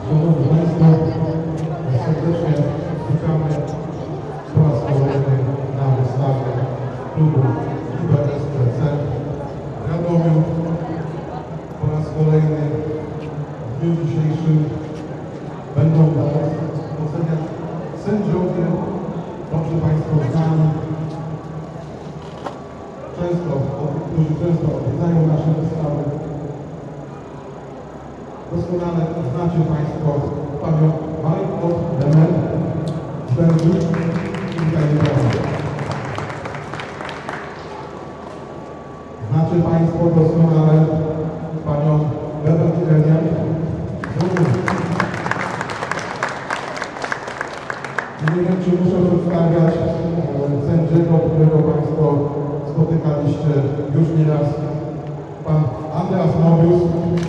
Szanowni Państwo, serdecznie witamy po raz kolejny na wystawie klubu IBSPC w Radomiu. Po raz kolejny w dniu dzisiejszym będą nas oceniać sędziowie, dobrze Państwo znani, którzy często odwiedzają nasze wystawy. Doskonale znacie Państwo panią Majko Demer z Belgii i Witajcie bardzo. Znacie Państwo doskonale panią Beverly Elian z Rumunii. Nie wiem, czy muszę przedstawiać sędziego, którego Państwo spotykaliście już nieraz. Pan Andreas Mobius,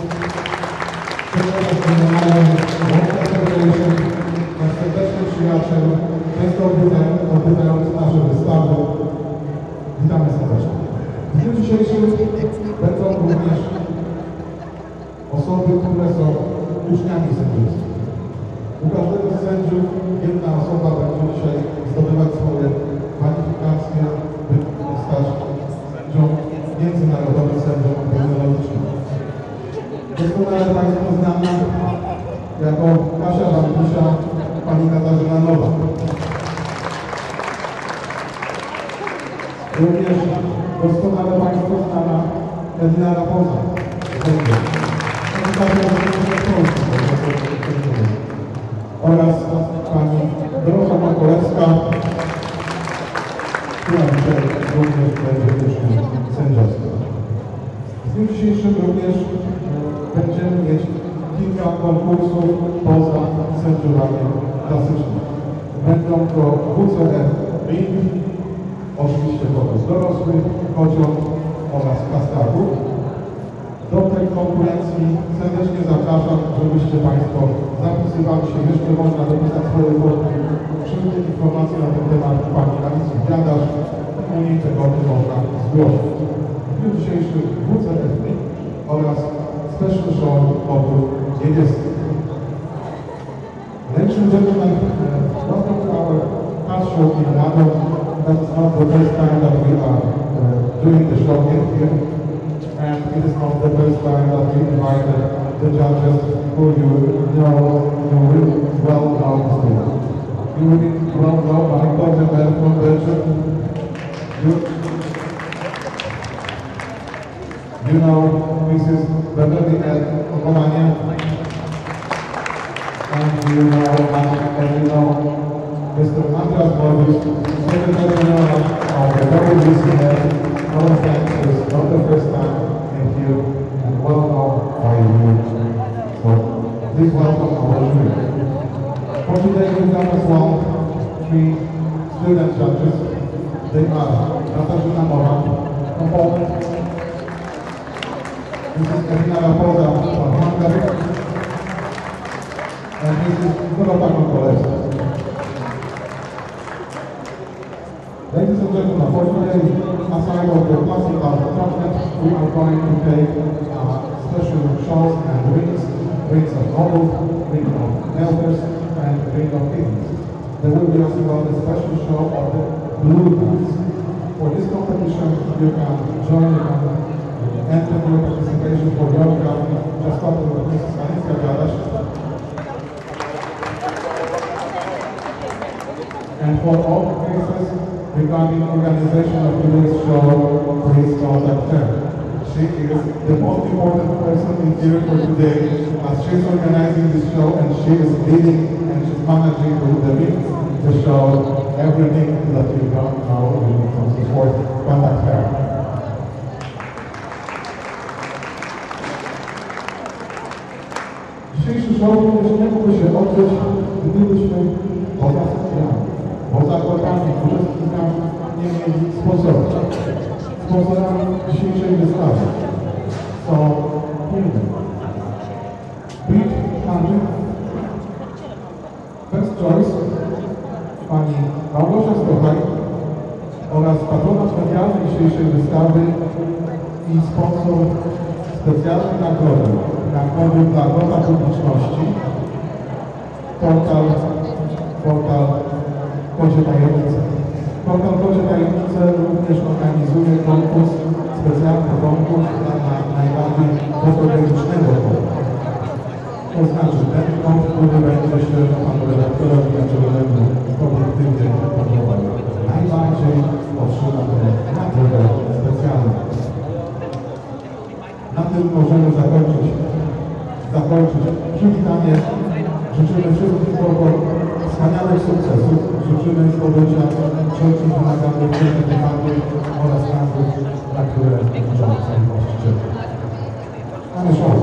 nasz serdeczny przyjaciel, często odwiedzający nasze wystawy. Witamy serdecznie. W dniu dzisiejszym będą również osoby, które są uczniami sędziowskimi. U każdego z sędziów jedna osoba będzie dzisiaj zdobywać swoje kwalifikacje, by stać sędzią międzynarodowym, sędzią pełnoletnim. Doskonale Państwu znana jako Kasia Wampusia, pani Katarzyna Nowak. Również doskonale Państwu znana Elina Rapoza, oraz pani Dorota Makolewska, która dzisiaj również będzie uczniem sędziowskim. W dniu dzisiejszym również będziemy mieć kilka konkursów poza sędziowaniem klasycznym. Będą to WCF Ring, oczywiście pokaz dorosłych, kociąg oraz kastaków. Do tej konkurencji serdecznie zapraszam, żebyście Państwo zapisywali się. Jeszcze można dopisać swoje fotki. Wszelkie informacje na ten temat pani Alicji Biadasz i u niej tego można zgłosić. W dniu dzisiejszym WCF Ring oraz special show oprócz niebieskich. Ladies and gentlemen, welcome to our car show in Radom. That's not the first time that we are doing the show here. And it is not the first time that we invited the judges who you really well know. You really well know Marco Demer from Belgium. You know Mrs. Beverly Romania. And you know Mr. Andreas Mobius, Secretary General of the WBCA. Our thanks is not the first time in here and well known by you. So please welcome our jury. For today we have as well 3 student judges. They are Katarzyna Nowak from Poland, Mrs. Elina Rapoza from Hungary, and Mrs. Dorota Makolewska. Ladies and gentlemen, for today, aside of the classical tournament, we are going to take special shows and rings of nobles, ring of elders, and ring of kings. There will be also a special show of the blue dance. For this competition, you can join, you can enter your participation for your company. Just talk to Mrs. Alicja Biadasz. And for all cases regarding organization of today's show, please contact her. She is the most important person in here for today, as she's organizing this show and she is leading and she's managing the show. Everything that you don't know in some support, contact her. Dzisiejszy show również nie mógłby się odbyć, gdybyśmy poza sędziami, poza aktorami, którzy nie mieli sponsorów. Sponsorami dzisiejszej wystawy są firmy Big Country, Best Choice, pani Małgosia Stochaj oraz patronat medialny dzisiejszej wystawy i sponsor specjalnej nagrody dla grona publiczności portal Kocie Tajemnice. Portal Kocie Tajemnice również organizuje konkurs, specjalny konkurs dla najbardziej fotograficznego konta. To znaczy ten kąt, który będzie się panu redaktorowi naczelnemu obiektywnie podobał. Najbardziej otrzyma tę nagrodę specjalną. Na tym możemy zakończyć przywitanie. Życzymy wszystkim wspaniałych sukcesów. Życzymy zdobycia wszelkich wymaganych certyfikatów oraz nagród, na które liczą sami właściciele. Mamy show.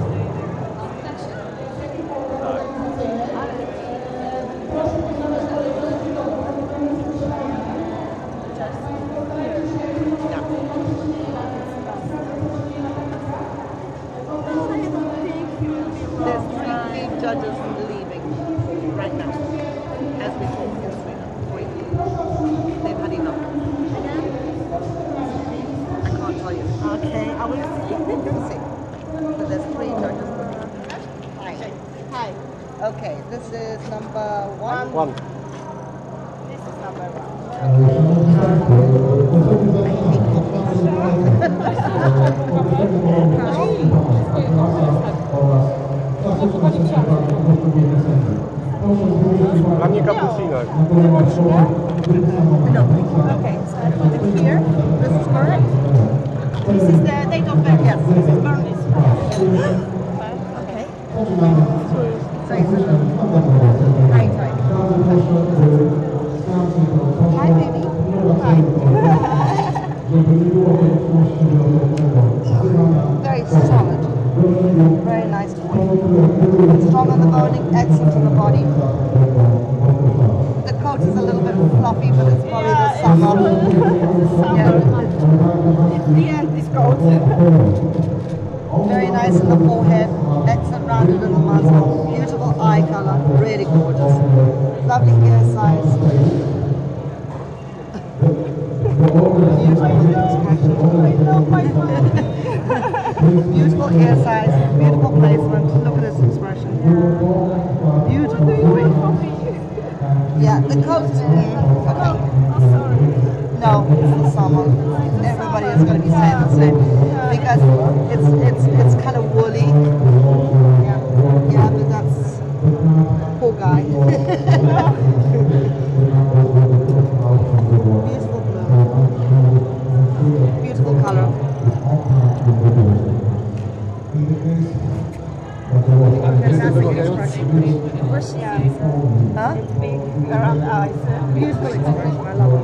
Judges leaving right now, as we talk in Sweden. They've had enough. I can't tell you. Okay, I will see. But there's 3 judges. Hi. Hi. Okay, this is number 1. This is number 1. Dla mnie cappuccino. No. Okay, so I put it here. This is correct. This is the date of birth. Yes, this is born this. Okay. So it's right. Hi, baby. Hi. Very solid. Very nice toy. Strong on the body, excellent on the body. The coat is a little bit fluffy, but it's probably the summer. Yeah. The end is coat. Very nice in the forehead, excellent rounded in the muzzle. Beautiful eye color, really gorgeous. Lovely ear size. Beautiful ear size, beautiful placement. Look at this expression. Beautiful. Yeah, the coat. Okay. No, it's the summer. Everybody is going to be saying the same because it's kind of woolly. Yeah, but that's poor guy. Beautiful blue. Beautiful color. Huh? Around the eyes. Beautiful expression. I love it.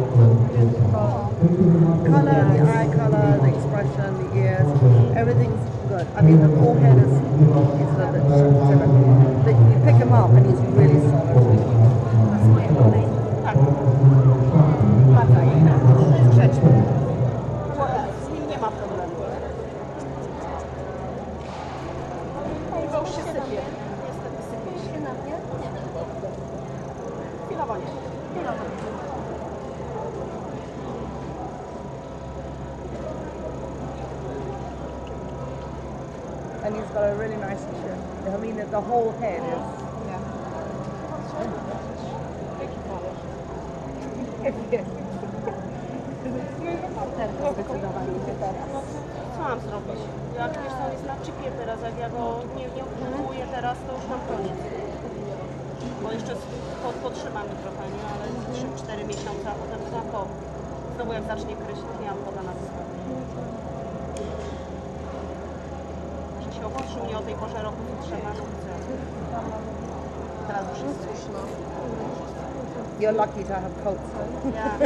Color, the eye color, the expression, the ears, everything's good. I mean, the forehead is a little bit different. But you pick him up and he's really solid. And he's got a really nice shirt. I mean, the whole head is. Yeah. Co mam zrobić? Jak wiesz, to jest na chipie teraz, jak ja go nie kupuję teraz, to już mam koniec. Bo jeszcze podtrzymam trochę, nie? Ale 3-4 miesiące, a potem znowu jak zacznie kryć, to nie mam woda na wyspę. Że się opuszczył mnie o tej porze roku, to trzeba, no chcę. Teraz już jest suszno. You're lucky to have coats. Yeah.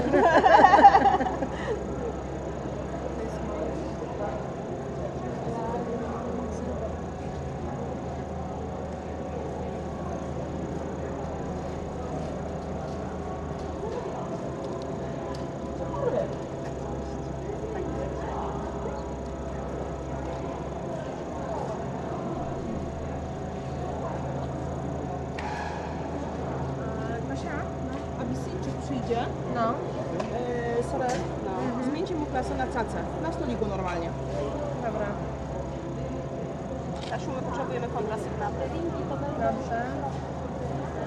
Przyjdzie. No. Sorry. No. Zmieńcie mu klasę na cacę. Na stoliku normalnie. Dobra. Aszu, my potrzebujemy kontrasygnaty. Dobrze.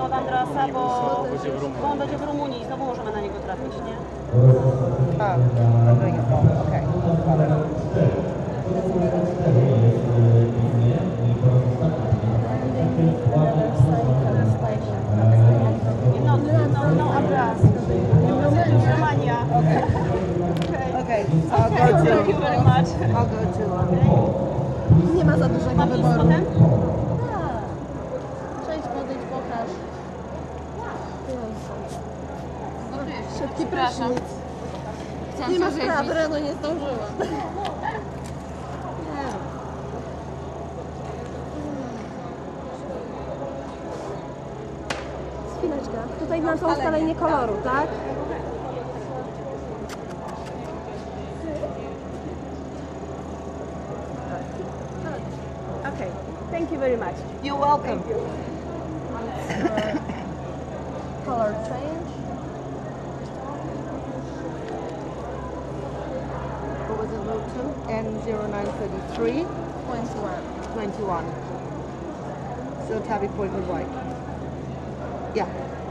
pytaniu od Andrasa, bo on będzie w Rumunii i znowu możemy na niego trafić, nie? I'm doing it wrong. Okay. No, Andras. Romania. Okay. I'll go to. Thank you very much. I'll go to. Nie ma za dużego Mam iść wyboru. potem? Przejdź, podejdź, pokaż. Szybki prysznic. Nie ma sprawy, rano nie zdążyłam. Chwileczkę. Tutaj na to ustalenie koloru, tak? Okay. Thank you very much. You're welcome. Color change. What was it, row 2? N0933 21. So tabby point with white. Yeah.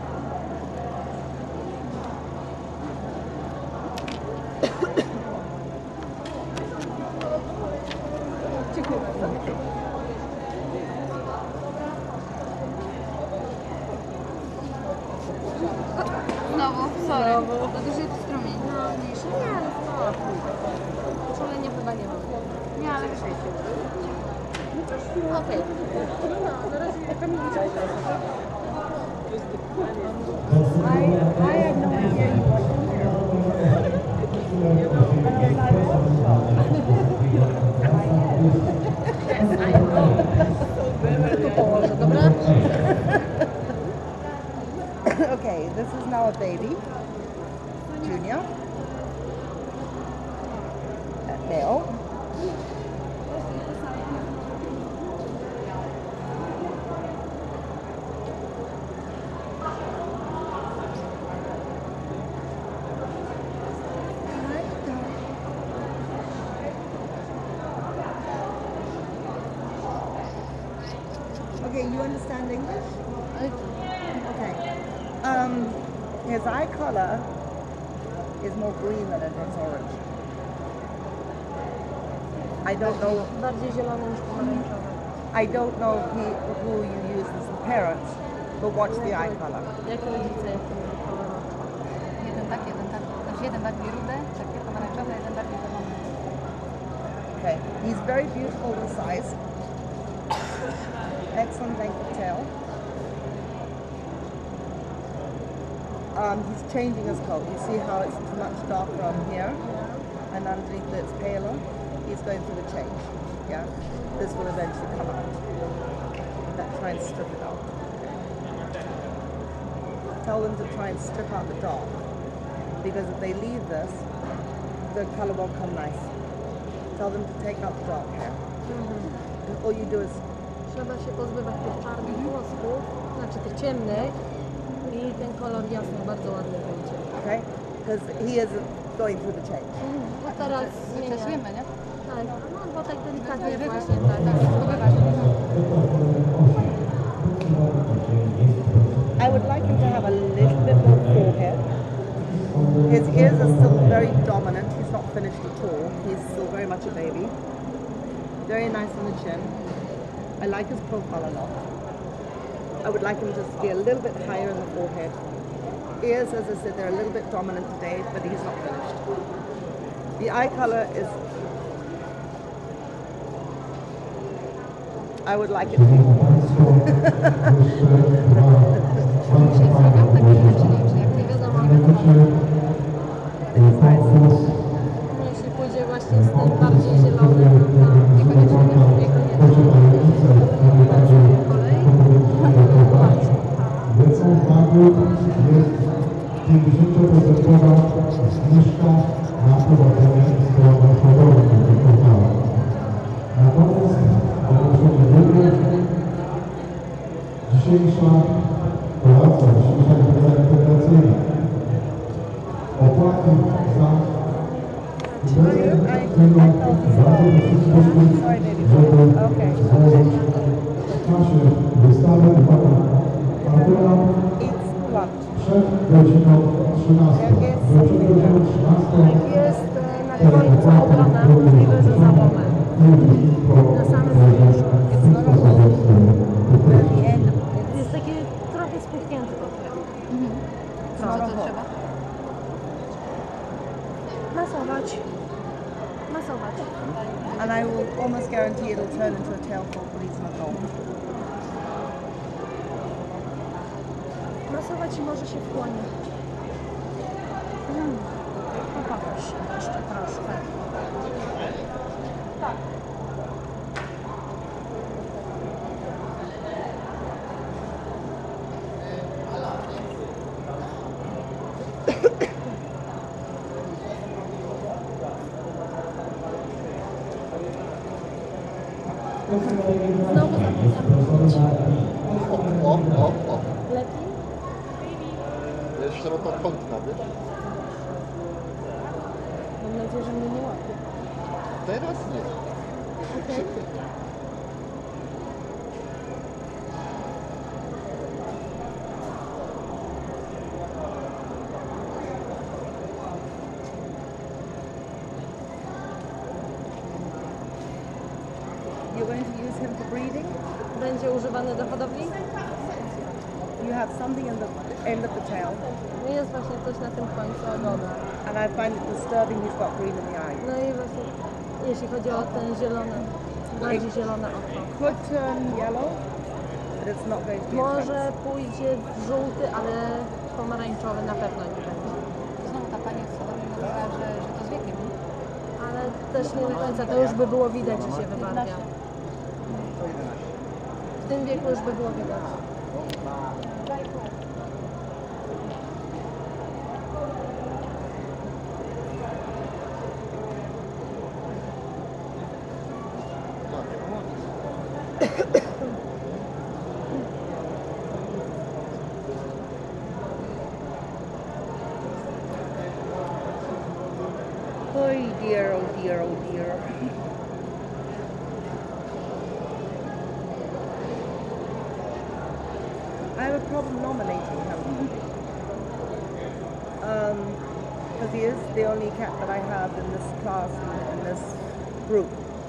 Znowu, sorry. To duży strumień. No, mniejszy. Nie, ale spoko. Czulenie chyba nie mam. Nie, ale wyżej się. Okej. No, na razie Kamil widział. I have no idea you watch Położę, dobra? Okay, this is now a baby. Junior. Male. Okay, you understand English? Okay. His eye color is more green than it is orange. I don't know. Bardziej zielony niż pomarańczowy. I don't know who you use as the parents, but watch the eye color. Jakie rodzice, jakie kolor? Jeden tak, znaczy jeden bardziej rudy, takie pomarańczowe, jeden bardziej zielony. Okay. He's very beautiful in size. Excellent length of tail. He's changing his coat. You see how it's much darker on here, and underneath it's paler. He's going through the change. Yeah, this will eventually come out. Try and strip it out. Tell them to try and strip out the dark, because if they leave this, the color won't come nice. Tell them to take out the dark hair. And all you do is Trzeba się pozbywać tych czarnych włosków, znaczy tych ciemnych, i ten kolor jasny bardzo ładny będzie. okay, because he is going through the change. A teraz zmieniamy. Czasujemy, nie? Tak, no bo tak delikatnie właśnie, tak. I would like him to have a little bit more forehead. His ears are still very dominant. He's not finished at all. He's still very much a baby. Very nice on the chin. I like his profile a lot. I would like him just to be a little bit higher in the forehead. Ears, as I said, they're a little bit dominant today, but he's not finished. The eye color is... I would like it to be more. Nie wiadomo, no jeśli pójdzie właśnie z tym bardziej zielonym, no to niekoniecznie. Kolej? Lecą nagród jest 50% zniżka na prowadzenie strony hodowli tego portalu. Natomiast ogłoszenie drugie, dzisiejsza kolacja, dzisiejsza impreza integracyjna. Opłaty za imprezę integracyjną bardzo prosimy, żeby w czasie wystawy pana Artura 13. There is We something przeprowadzamy there. 13. Jest na końcu obrona, możliwe, że załomę. Na samym finiszu. It's not a hole, but at the end, Jest taki trochę spuchnięty portret. Co to trzeba? Masować. Masować. and I will almost guarantee it'll turn into a tail for policeman gold. Masować i może się wchłonie. Pokaż się jeszcze troszkę. Znowu O. lepiej? Jest szerokokątna, wiesz? Mam nadzieję, że mnie nie łapie. Teraz nie. Okej. You're going to use him for breeding? Będzie używany do hodowli? You have something in the end of the tail, No jest właśnie coś na tym końcu ogona. and I find it disturbing he's got green in the eye. No i właśnie, jeśli chodzi o ten zielony, bardziej zielone oko. Could turn yellow, but it's not going to be Może intense. pójdzie w żółty, ale pomarańczowy na pewno nie będzie. Znowu ta pani od Sodomy mówiła, że to z wiekiem. Ale też nie do końca, to już by było widać, że się wybarwia. W tym wieku już by było widać. Oh dear, oh dear, oh dear. I have a problem nominating him. Because he is the only cat that I have in this class, in this group.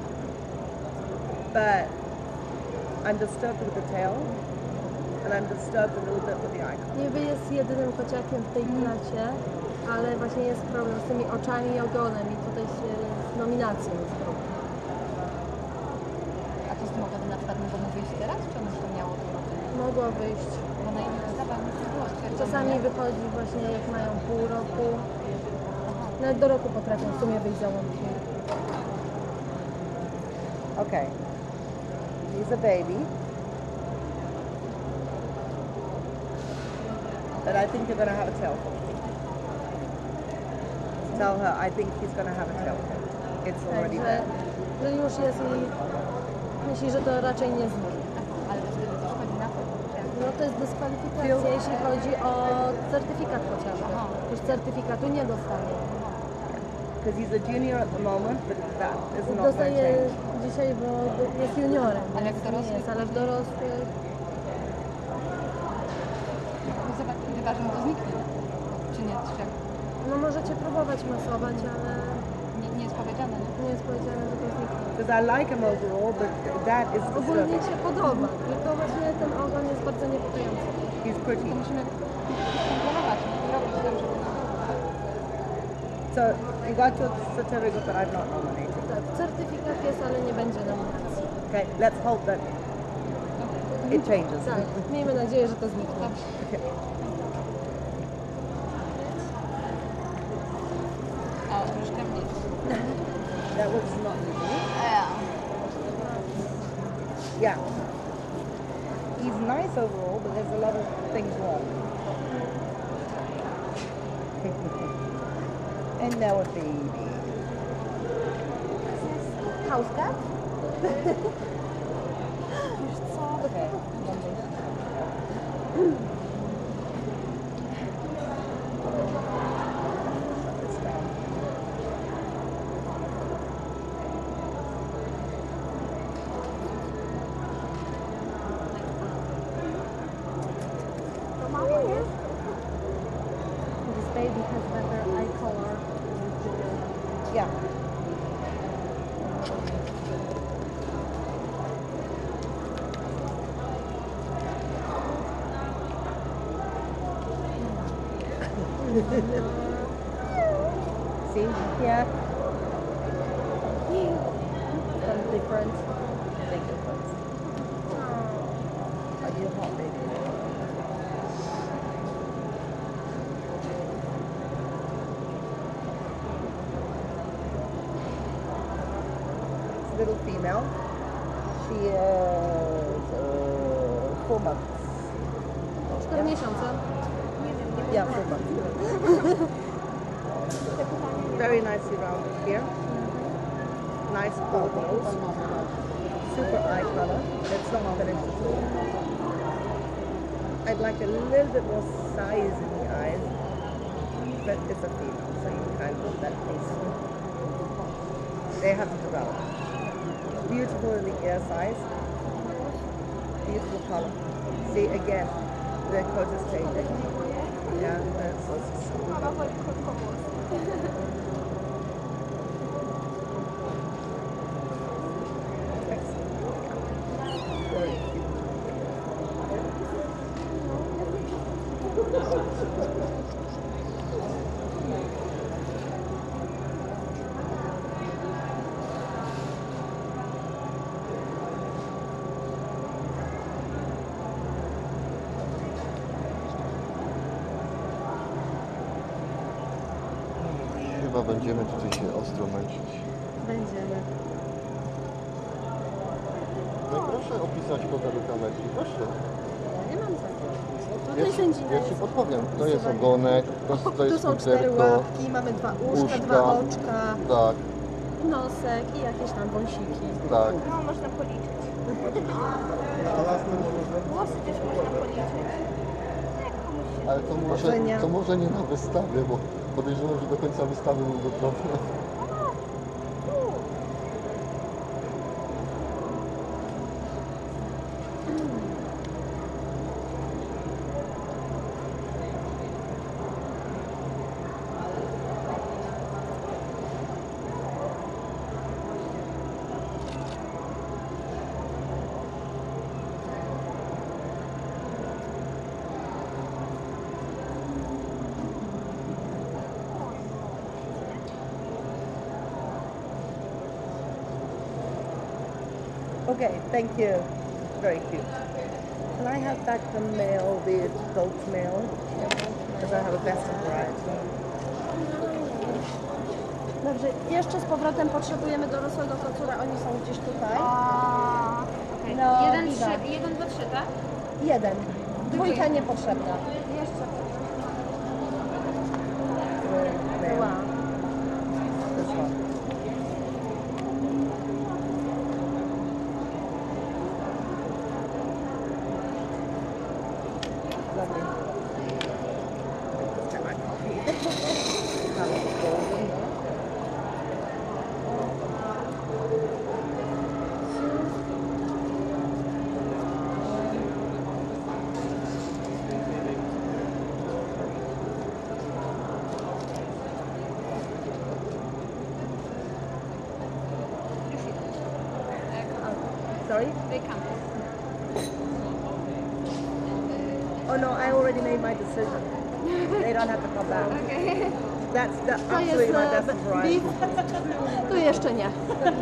But I'm disturbed with the tail, and I'm disturbed a little bit with the eye. Niby jest jedynym kociakiem w tej klasie, ale właśnie jest problem z tymi oczami i ogonem i tutaj się z nominacją jest problem. A to z tym ogonem na przykład mogło wyjść teraz, czy ono już to miało to robić? Mogło wyjść. Bo na innych wystawach nie było stwierdzone. Czasami wychodzi właśnie jak mają pół roku. Nawet do roku potrafią w sumie wyjść załąki. Okay. He's a baby. But I think you're going to have a tail for him. Tell her I think he's going to have a tail for him. It's already Także, there. że już jest i myśli, że to raczej nie zniknie. Ale to wtedy też chodzi na to, że No to jest dyskwalifikacja, jeśli chodzi o certyfikat chociażby. Już certyfikatu nie dostanie. Because he's a junior at the moment, but that is not going to Dostaje change. dzisiaj, bo jest juniorem, Ale więc jak nie dorosły? jest, ale w dorosłych zobacz, wydarzy mu to zniknie. Czy nie? Czy jak? no możecie próbować masować, ale Nie jest powiedziane, nie? nie jest powiedziane, że to zniknie. Because I like him overall, but that is Ogólnie disturbing. się podoba, tylko właśnie ten ogon jest bardzo niepokojący. He's pretty. To musimy kontrolować i robić tak, żeby... So you got your certificate, but I'm not nominating. Tak, certyfikat jest, ale nie będzie nominacji. Okay, let's hope that it changes. Tak, miejmy nadzieję, że to zniknie. Dobrze. O, troszkę mniej. That was not easy. Ja. Yeah. He's nice overall, but there's a lot of things wrong. And now a baby. House cat? Okay. Shut this down. This baby See? Yeah. Some difference. Big difference. Are you hot, baby? It's a little female. She is 4 months. 4 miesiące. Yeah, 4 months. Very nicely rounded here. Nice pupils. Super eye color. It's not finished at all. I'd like a little bit more size in the eyes, but it's a female, so you can't put that face. They have to develop. Beautiful in the ear size. Beautiful color. See again, the coat is changing. Yeah, that's so Chyba będziemy tutaj się ostro męczyć. Będziemy. No proszę opisać model kamerki, proszę. Nie mam za to. Ja Tutaj sędzina ci jest. podpowiem. To jest ogonek, to Tu jest są 4 futerko, łapki, mamy 2 uszka, uszka. 2 oczka, tak, nosek i jakieś tam wąsiki. tak. No, można policzyć. Włosy też można policzyć. Jak komuś się... Ale Marzenia. to może nie na wystawie, bo podejrzewam, że do końca wystawy byłby problem. Okay, thank you. Very cute. Can I have back the male, the adult male? Because I have a best variety. Dobrze, jeszcze z powrotem potrzebujemy dorosłego kocura, oni są gdzieś tutaj. Okay. No, 1, 3, widać. 1, 2, 3, tak? 1. Dwójka niepotrzebna. Jeszcze. Male. Wow. This one. Lovely. Let's get my coffee. Have it golden. Sorry? They come. Oh no, I already made my decision. They don't have to come back. Okay. That's To jest absolutely my best variety. beef. Tu jeszcze nie.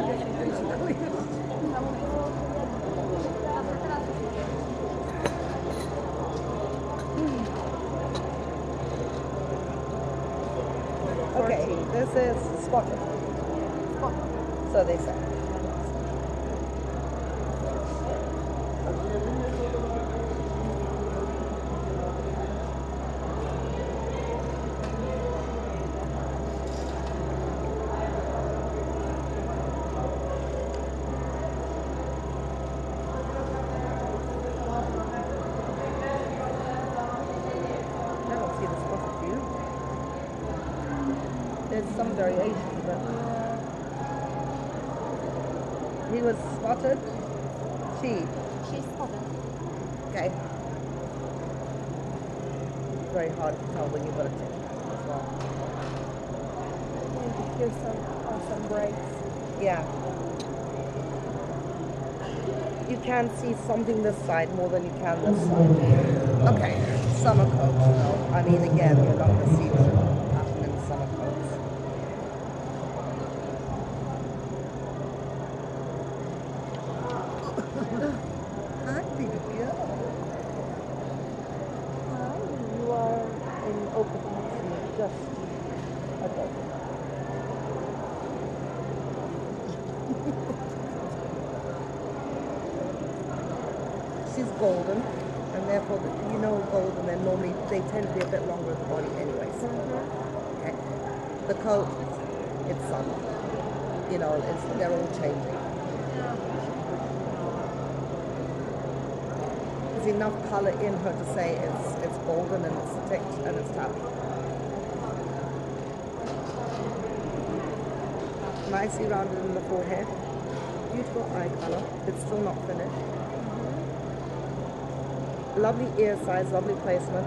Okay, this is spotted. So they say. I don't see the spotted view. There's some variation, but he was spotted. She. She's spotted. Okay. It's very hard to tell when you've got a tick as well. Here's some awesome breaks. Yeah. you can see something this side more than you can this side. Okay, summer coat. No, I mean again, you're not going to see the pattern in summer coats. Hi, baby girl. Hi, you are in open just above. She's golden, and therefore, you know, golden, and normally they tend to be a bit longer at the body anyways. Okay. The coat, it's summer. You know, they're all changing. There's enough color in her to say it's golden and it's thick and it's tabby. Nicely rounded in the forehead. Beautiful eye color. It's still not finished. Lovely ear size, lovely placement.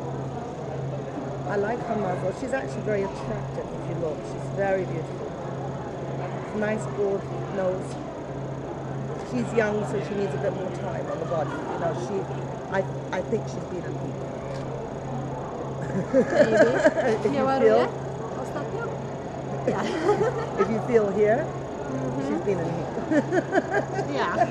I like her muzzle. She's actually very attractive if you look. She's very beautiful. Nice broad nose. She's young, so she needs a bit more time on the body. You know, I think she's been in heat. If you feel, if you feel here, she's been in heat. Yeah.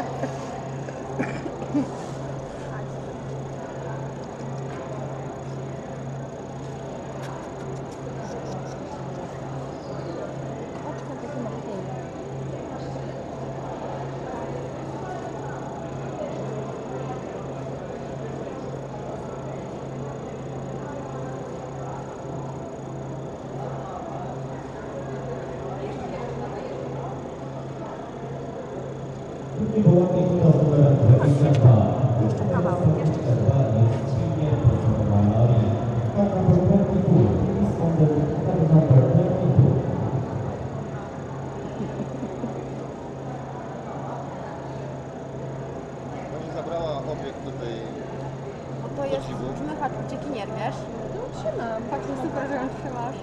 Pani zabrała obiekt tutaj To jest żmychacz uciekinier, wiesz? No, trzymam. Tak, to super, że ją trzymasz.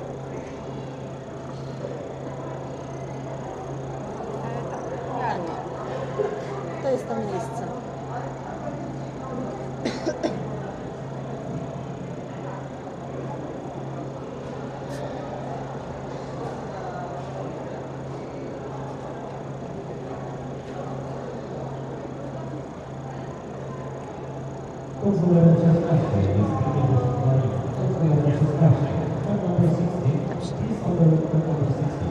Tak, To jest to miejsce. Konsument 16 jest Konsument 16. Number 60. Please order number 60.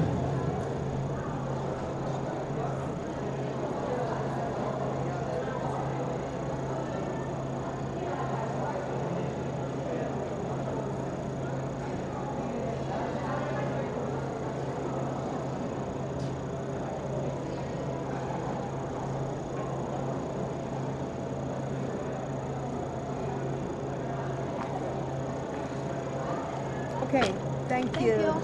Okay, thank you.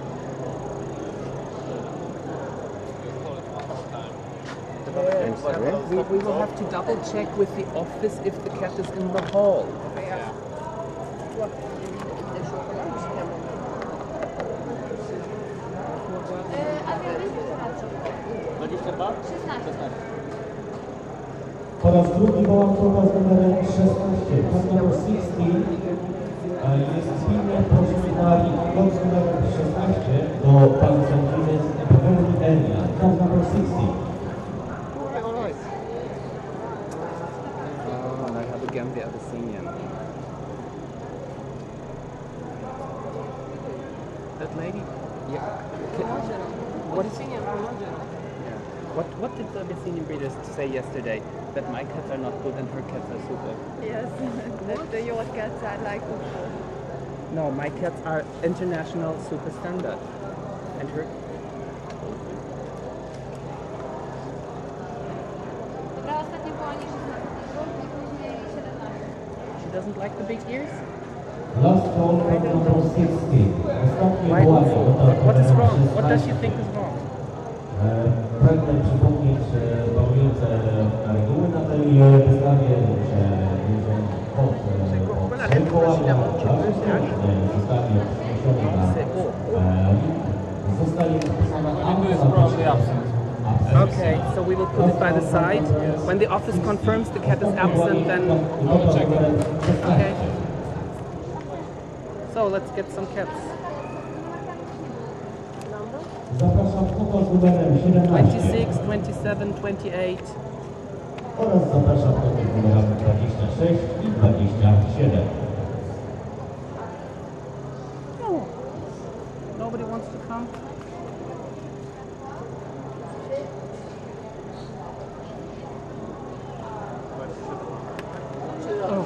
We will have to double check with the office if the cat is in the hall. Po raz drugi wołam chłopa z numerem 16. Pan numer 16 jest pilnie proszony na kod z numerem 16 do pani sędziny z Beverly Area. Pan numer 16. Oh, and I have again the Abyssinian. That lady? Yeah. What is What did the Abyssinian breeders say yesterday? That my cats are not good and her cats are super. Yes, that your cats are like No, my cats are international super standard. And her... Dobra, ostatnio było nie 16, później 17. She doesn't like the big ears? Last call from number 60. Ostatnie Why? wołanie. What is wrong? What does she think is wrong? Pragnę przypomnieć panujące reguły na tej wystawie, że jeżeli kod przewołania zostanie przeniesiony na zostanie wpisana absolutnie Okay, so we will put it by the side. When the office confirms the cat is absent, then I'll check it. Okay. So let's get some cats. Zapraszam kota z numerem 17 26, 27, 28. oraz zapraszam kota z numerami 26 i 27. Nobody wants to come? Oh.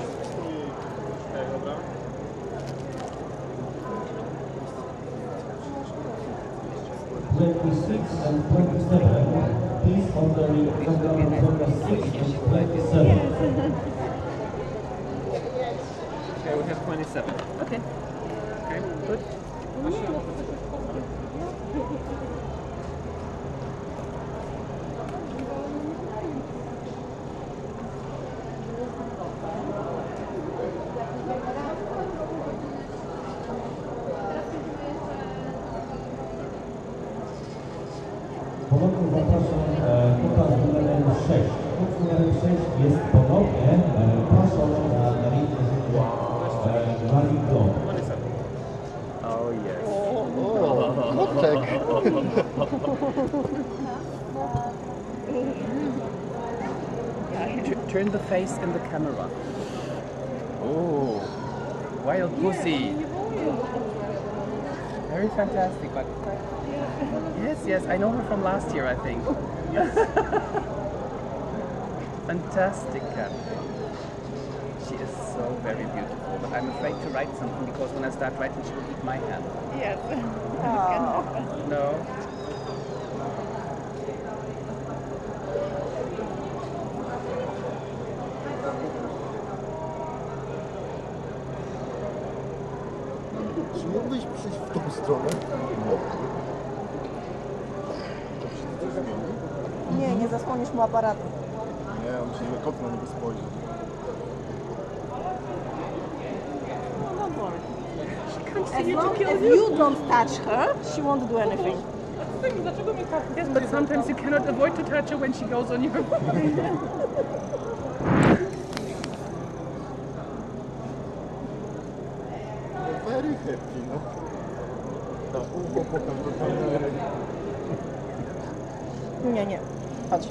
26 and 27. Please order number 6 and 27. Okay, we have 27. Okay. Okay, good. Ponownie zapraszam kota z numerem 6. Kot z numerem 6 jest ponownie proszony na linię Marii Blond. Oh yes. O, moczek. Turn the face in the camera. Oh, wild pussy. Very fantastic, but yes, I know her from last year, I think. Fantastic cat. She is so very beautiful, but I'm afraid to write something because when I start writing, she will eat my hand. Yes. No. Czy mógłbyś przyjść w tą stronę? To się coś zmieni? Nie, nie zasłonisz mu aparatu. Nie, myślę, że kot na niego spojrzy. As long as you don't touch her, she won't do anything. Yes, but sometimes you cannot avoid to touch her when she goes on your Very happy, no. Tak, pokaż do kamery. Nie. Chodź.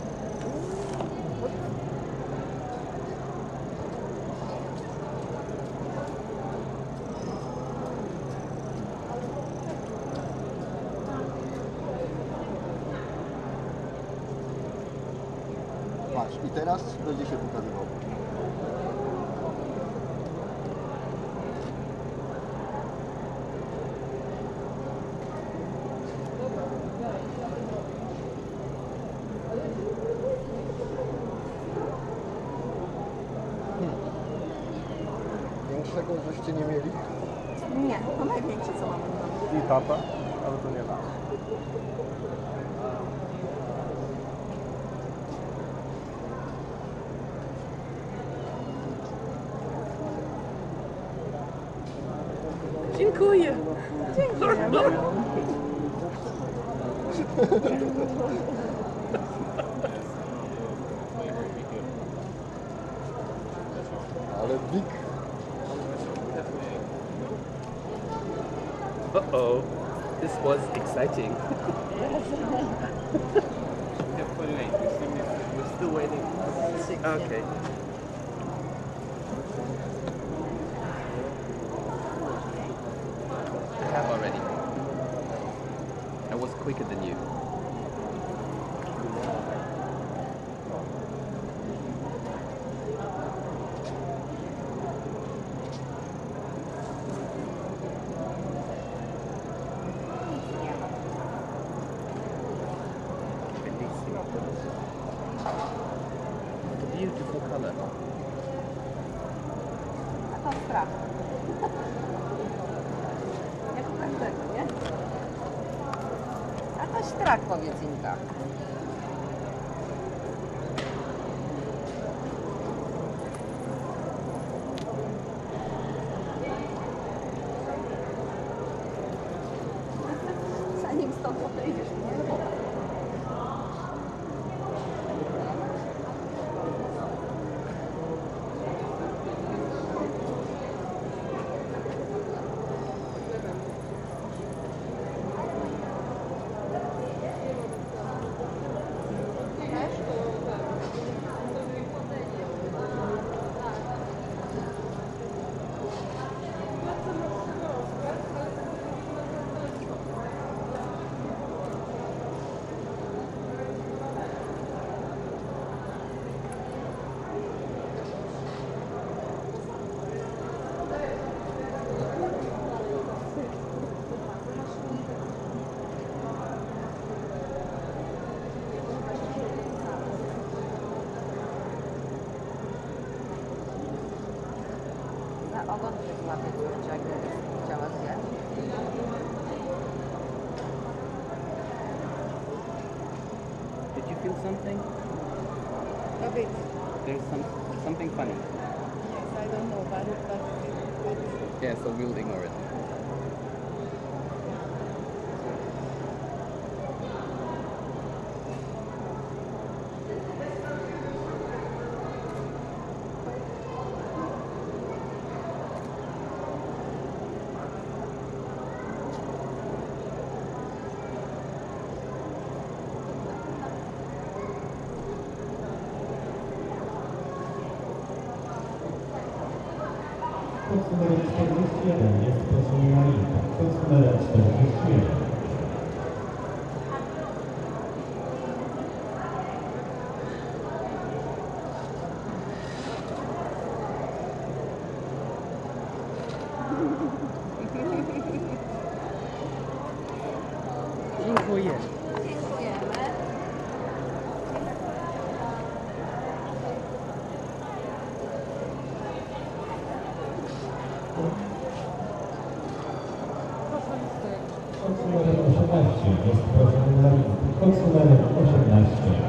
Patrz, i teraz będzie się pokazywał. Większego żeście nie mieli? Nie, to największe co mamy. I tata, ale to nie da. Dziękuję. Ale big. Uh-oh, this was exciting. We're still waiting. Okay. I have already. I was quicker than you. What a beautiful color. A to strach. Jak u każdego, nie? A to strach, powiedz Inka. Zanim stąd odejdziesz, nie? ogon ktoś łapie córcia, jakby chciała zjeść. Did you feel something? A bit. There's something funny. Yes, I don't know, but it Yeah, so we'll ignore it. Kod numer 41 jest proszony na link. Kod numer 41. Dziękuję. Kod numer 18 jest proszony na link. Kod numer 18.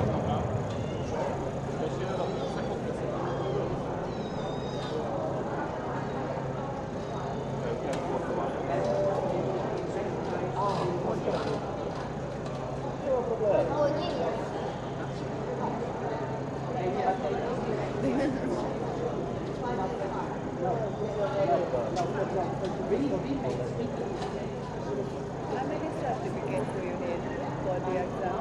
How many certificates do you need for the exam?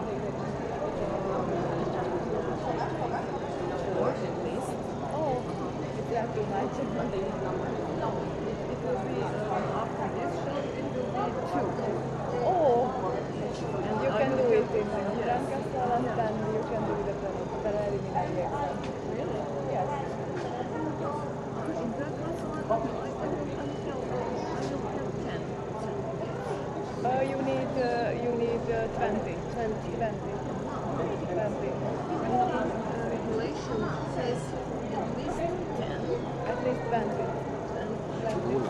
Four at least. Oh, is that too much? It will be after this show, it will be two. Oh, and you can do it in Rankasal and then you can do the preliminary exam. Really? Yes. You need 20. 20. Regulation says at least 10. At least 20.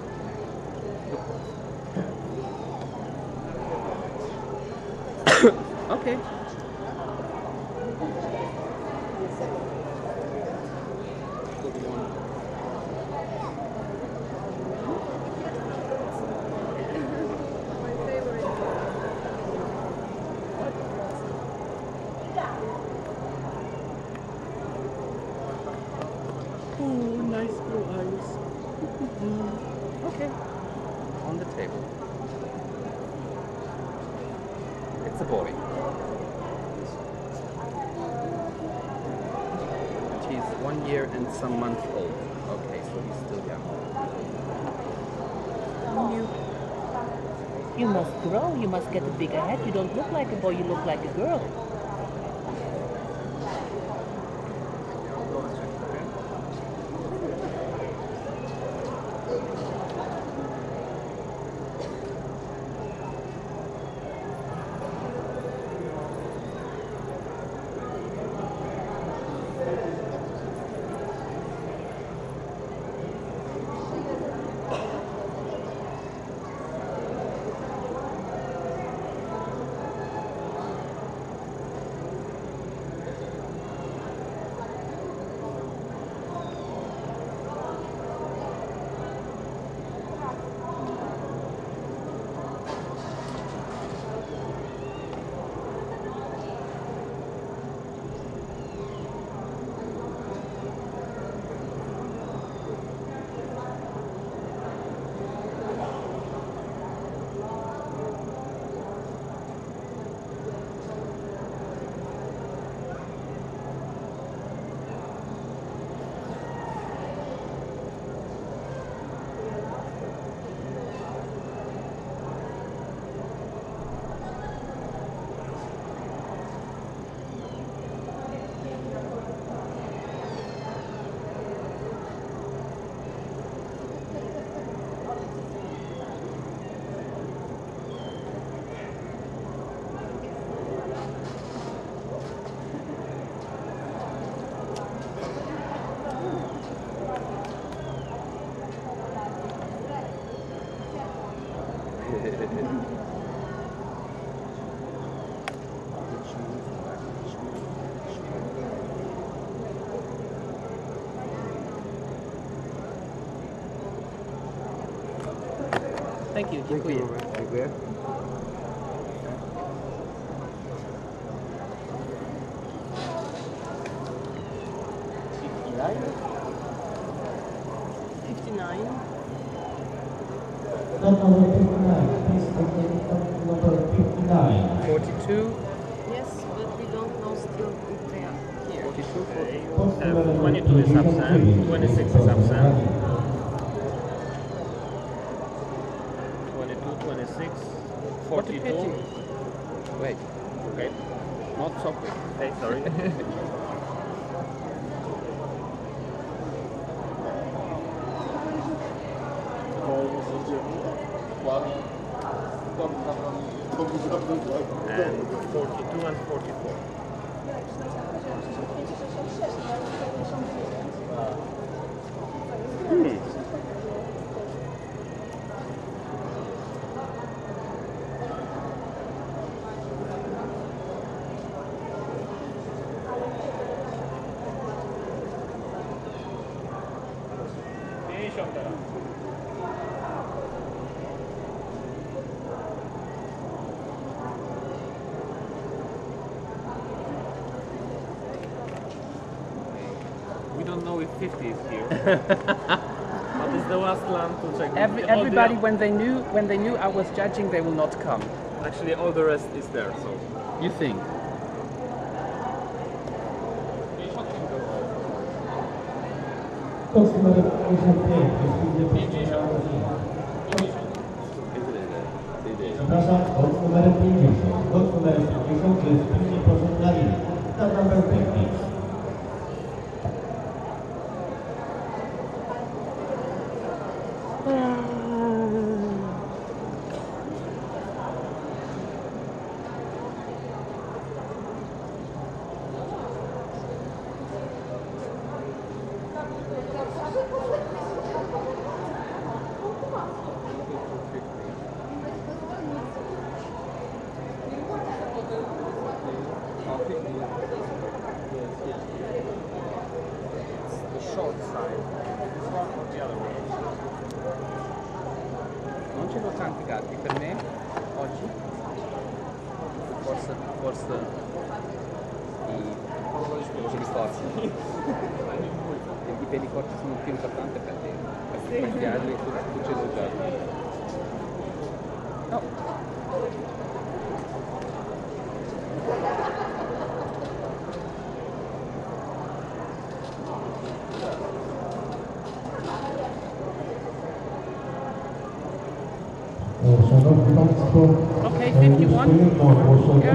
Okay. Oh, nice blue eyes. Okay. On the table. It's a boy. And he's 1 year and some months old. Okay, so he's still young. You must grow, you must get a bigger head. You don't look like a boy, you look like a girl. Thank you. Dziękuję. Dziękuję. Not number 59, please take number 59. 42. Yes, but we don't know still if they are here. 42. 22 is absent. 26 is absent. 22, 26, 42. Wait. Okay. Not so quick. Hey, sorry. And 42 and 44. We don't know if 50 is here. But it's the last land to check. Everybody, when they knew I was judging, they will not come. Actually, all the rest is there. So You think? Kurs numer 55, przepraszam, kurs numer 50. Kurs numer 50 to jest pilnie proszę na linię. Na number 50. the short side. This one or the other one? Non ci sono tanti gatti per me oggi. Forse i pelicorsi. I pelicorsi sono più importanti per te. Perché questi altri tu ce l'hai già. No. Szanowni Państwo, Okay, jeszcze 51. jedno ogłoszenie.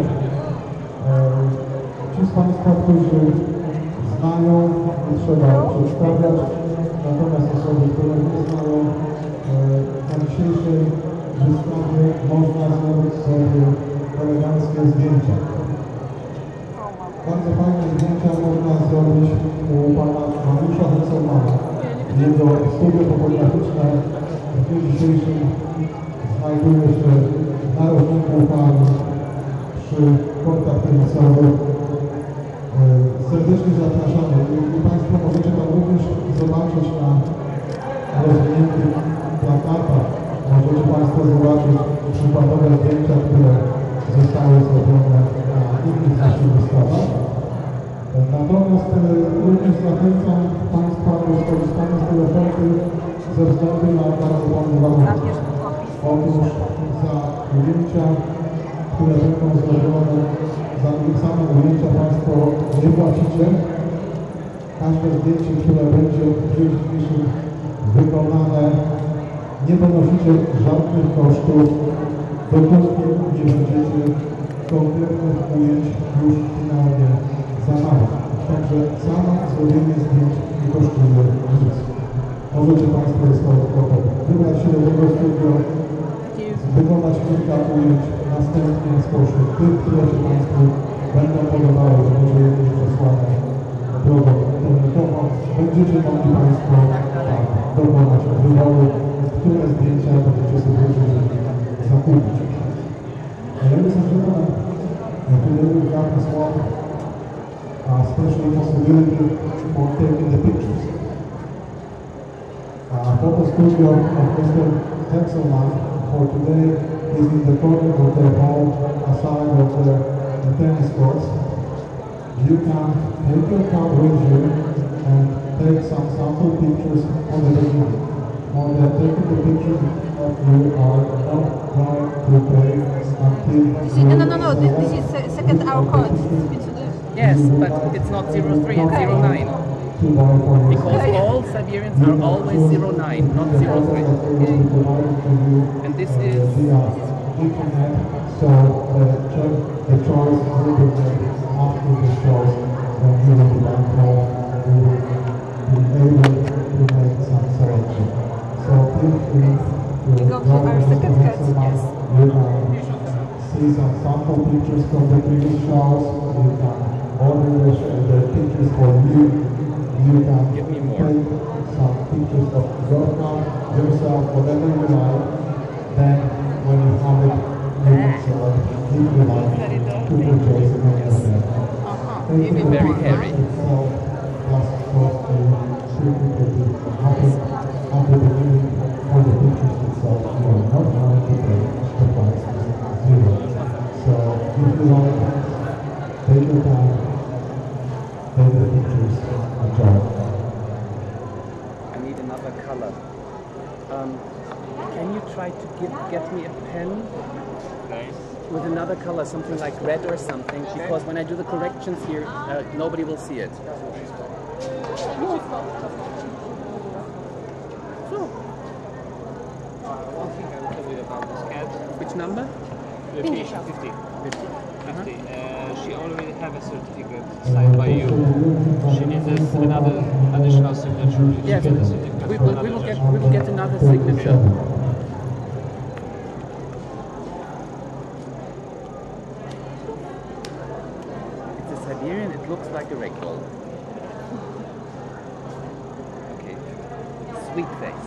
Ci z Państwa, którzy znają, nie trzeba przedstawiać, natomiast osoby, które nie znają, na dzisiejszej wystawie można zrobić sobie eleganckie zdjęcia. Bardzo fajne zdjęcia można zrobić u pana Mariusza Hesselmana. Jego studio fotograficzne w dniu dzisiejszym znajduje się w narożniku Pani przy kortach tenisowych. Serdecznie zapraszamy. I Państwo możecie tam również zobaczyć na rozwiniętych plakatach. Możecie Państwo zobaczyć przykładowe zdjęcia, które zostały zrobione na innych naszych wystawach. Natomiast również zachęcam Państwa do skorzystania z tej oferty ze względu na bardzo ważne warunki. Otóż za ujęcia, które będą zrobione, za same ujęcia Państwo nie płacicie. Każde zdjęcie, które będzie w dniu dzisiejszym wykonane, nie ponosicie żadnych kosztów, dopóki nie będziecie konkretnych ujęć już finalnie zamawiać. Także samo zrobienie zdjęć nie kosztuje nic. Możecie Państwo jest to wybrać się do tego studio, wykonać kilka ujęć, następnie spośród tych, które się Państwu będą podobały, że będzie je już przesłane drogą internetową, będziecie mogli Państwo dokonać wyboru, które zdjęcia będziecie sobie życzyli zakupić. Ladies and gentlemen, today we've got this one special possibility for taking the pictures. Photo studio of Mr. Hesselman for today is in the corner of the hall aside of the tennis courts. You can take your card with you and take some sample pictures on the beginning. More than taking the pictures of you are not going to pay until No. This is second hour code. Yes, but it's not 03 and 09. Because all Siberians are always 09, not 03. And this is... So the choice will be made after the choice when you will be back home and you will be able to make some selection. So feel free to go to our second cut, yes. You can see some sample pictures from the previous shows. You can order the pictures for you. You can take some pictures of yourself, whatever you like. Then when you have it, you can select if you like to purchase it on your Even very hairy. Itself just cost you significantly at the beginning for the pictures itself. You are not going to pay the price zero. So if you like, take your time, take the pictures, enjoy. I need another color. Can you try to get me a pen with another color, something like red or something? Because when I do the corrections here, nobody will see it. Which number? 50. 50. She already have a certificate signed by you. She needs another additional signature. Yes, we will get another signature. It's a Siberian, it looks like a ragdoll. Okay. Sweet face.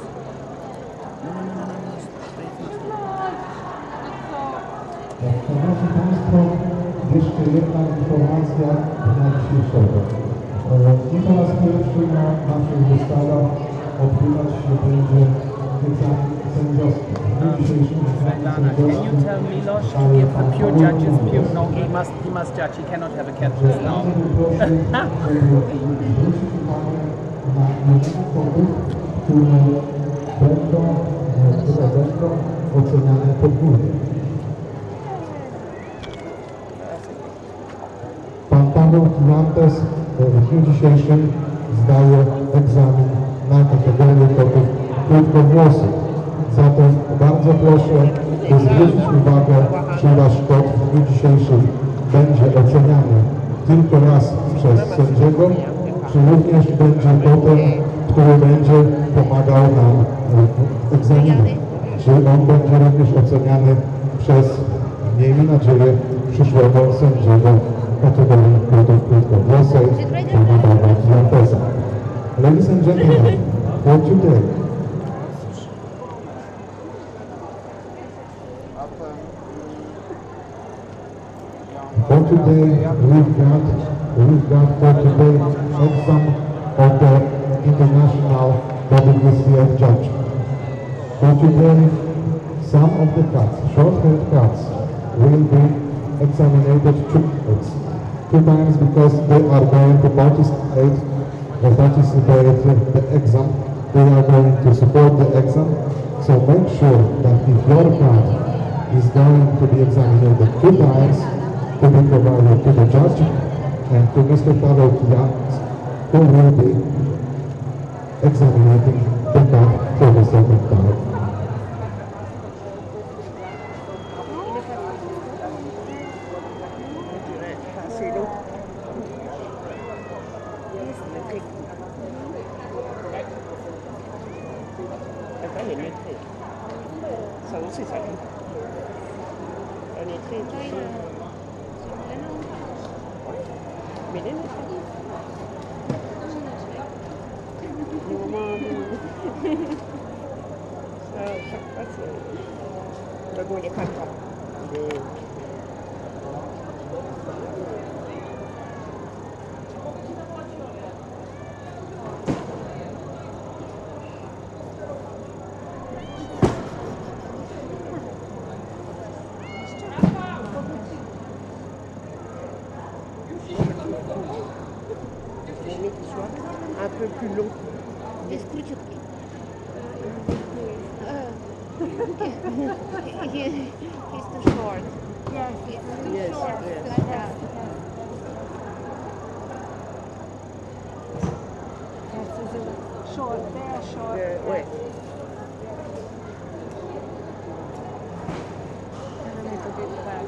Szanowni Państwo, jeszcze jedna informacja dnia dzisiejszego. Nie po raz pierwszy na naszych wystawach odbywać się będzie egzamin sędziowski. W dniu dzisiejszym Svetlana, can you tell Miloš to give the pure judges pure? No, he must judge. He cannot have a catchers now. zwrócić uwagę na elementów, które będą oceniane podwójnie. Pan Paweł Kilantes w dniu dzisiejszym zdaje egzamin na kategorię kotów krótkowłosych. Zatem bardzo proszę, by zwrócić uwagę, czy Wasz kot w dniu dzisiejszym będzie oceniany tylko raz przez sędziego, czy również będzie kotem, który będzie pomagał nam w egzaminie. Czy on będzie również oceniany przez, miejmy nadzieję, przyszłego sędziego kategorii kotów krótkowłosej, pana Pawła Kilantesa. Ladies and gentlemen, for today, we've got for today exam of the International WCF judge. For today, some of the cuts, short-haired cuts, will be examined two times because they are going to participate the exam. They are going to support the exam. So make sure that if your cut is going to be examined two times, to be provided to the judge and to Mr. Pavel Kilantes, who will be examining the cut for the second time. choix. Un peu plus long. Jest króciutki. He's too short. Yes. He's too Yes, short. yes. Like that. Yes, it's a short, very short. Ouais. And a little bit back.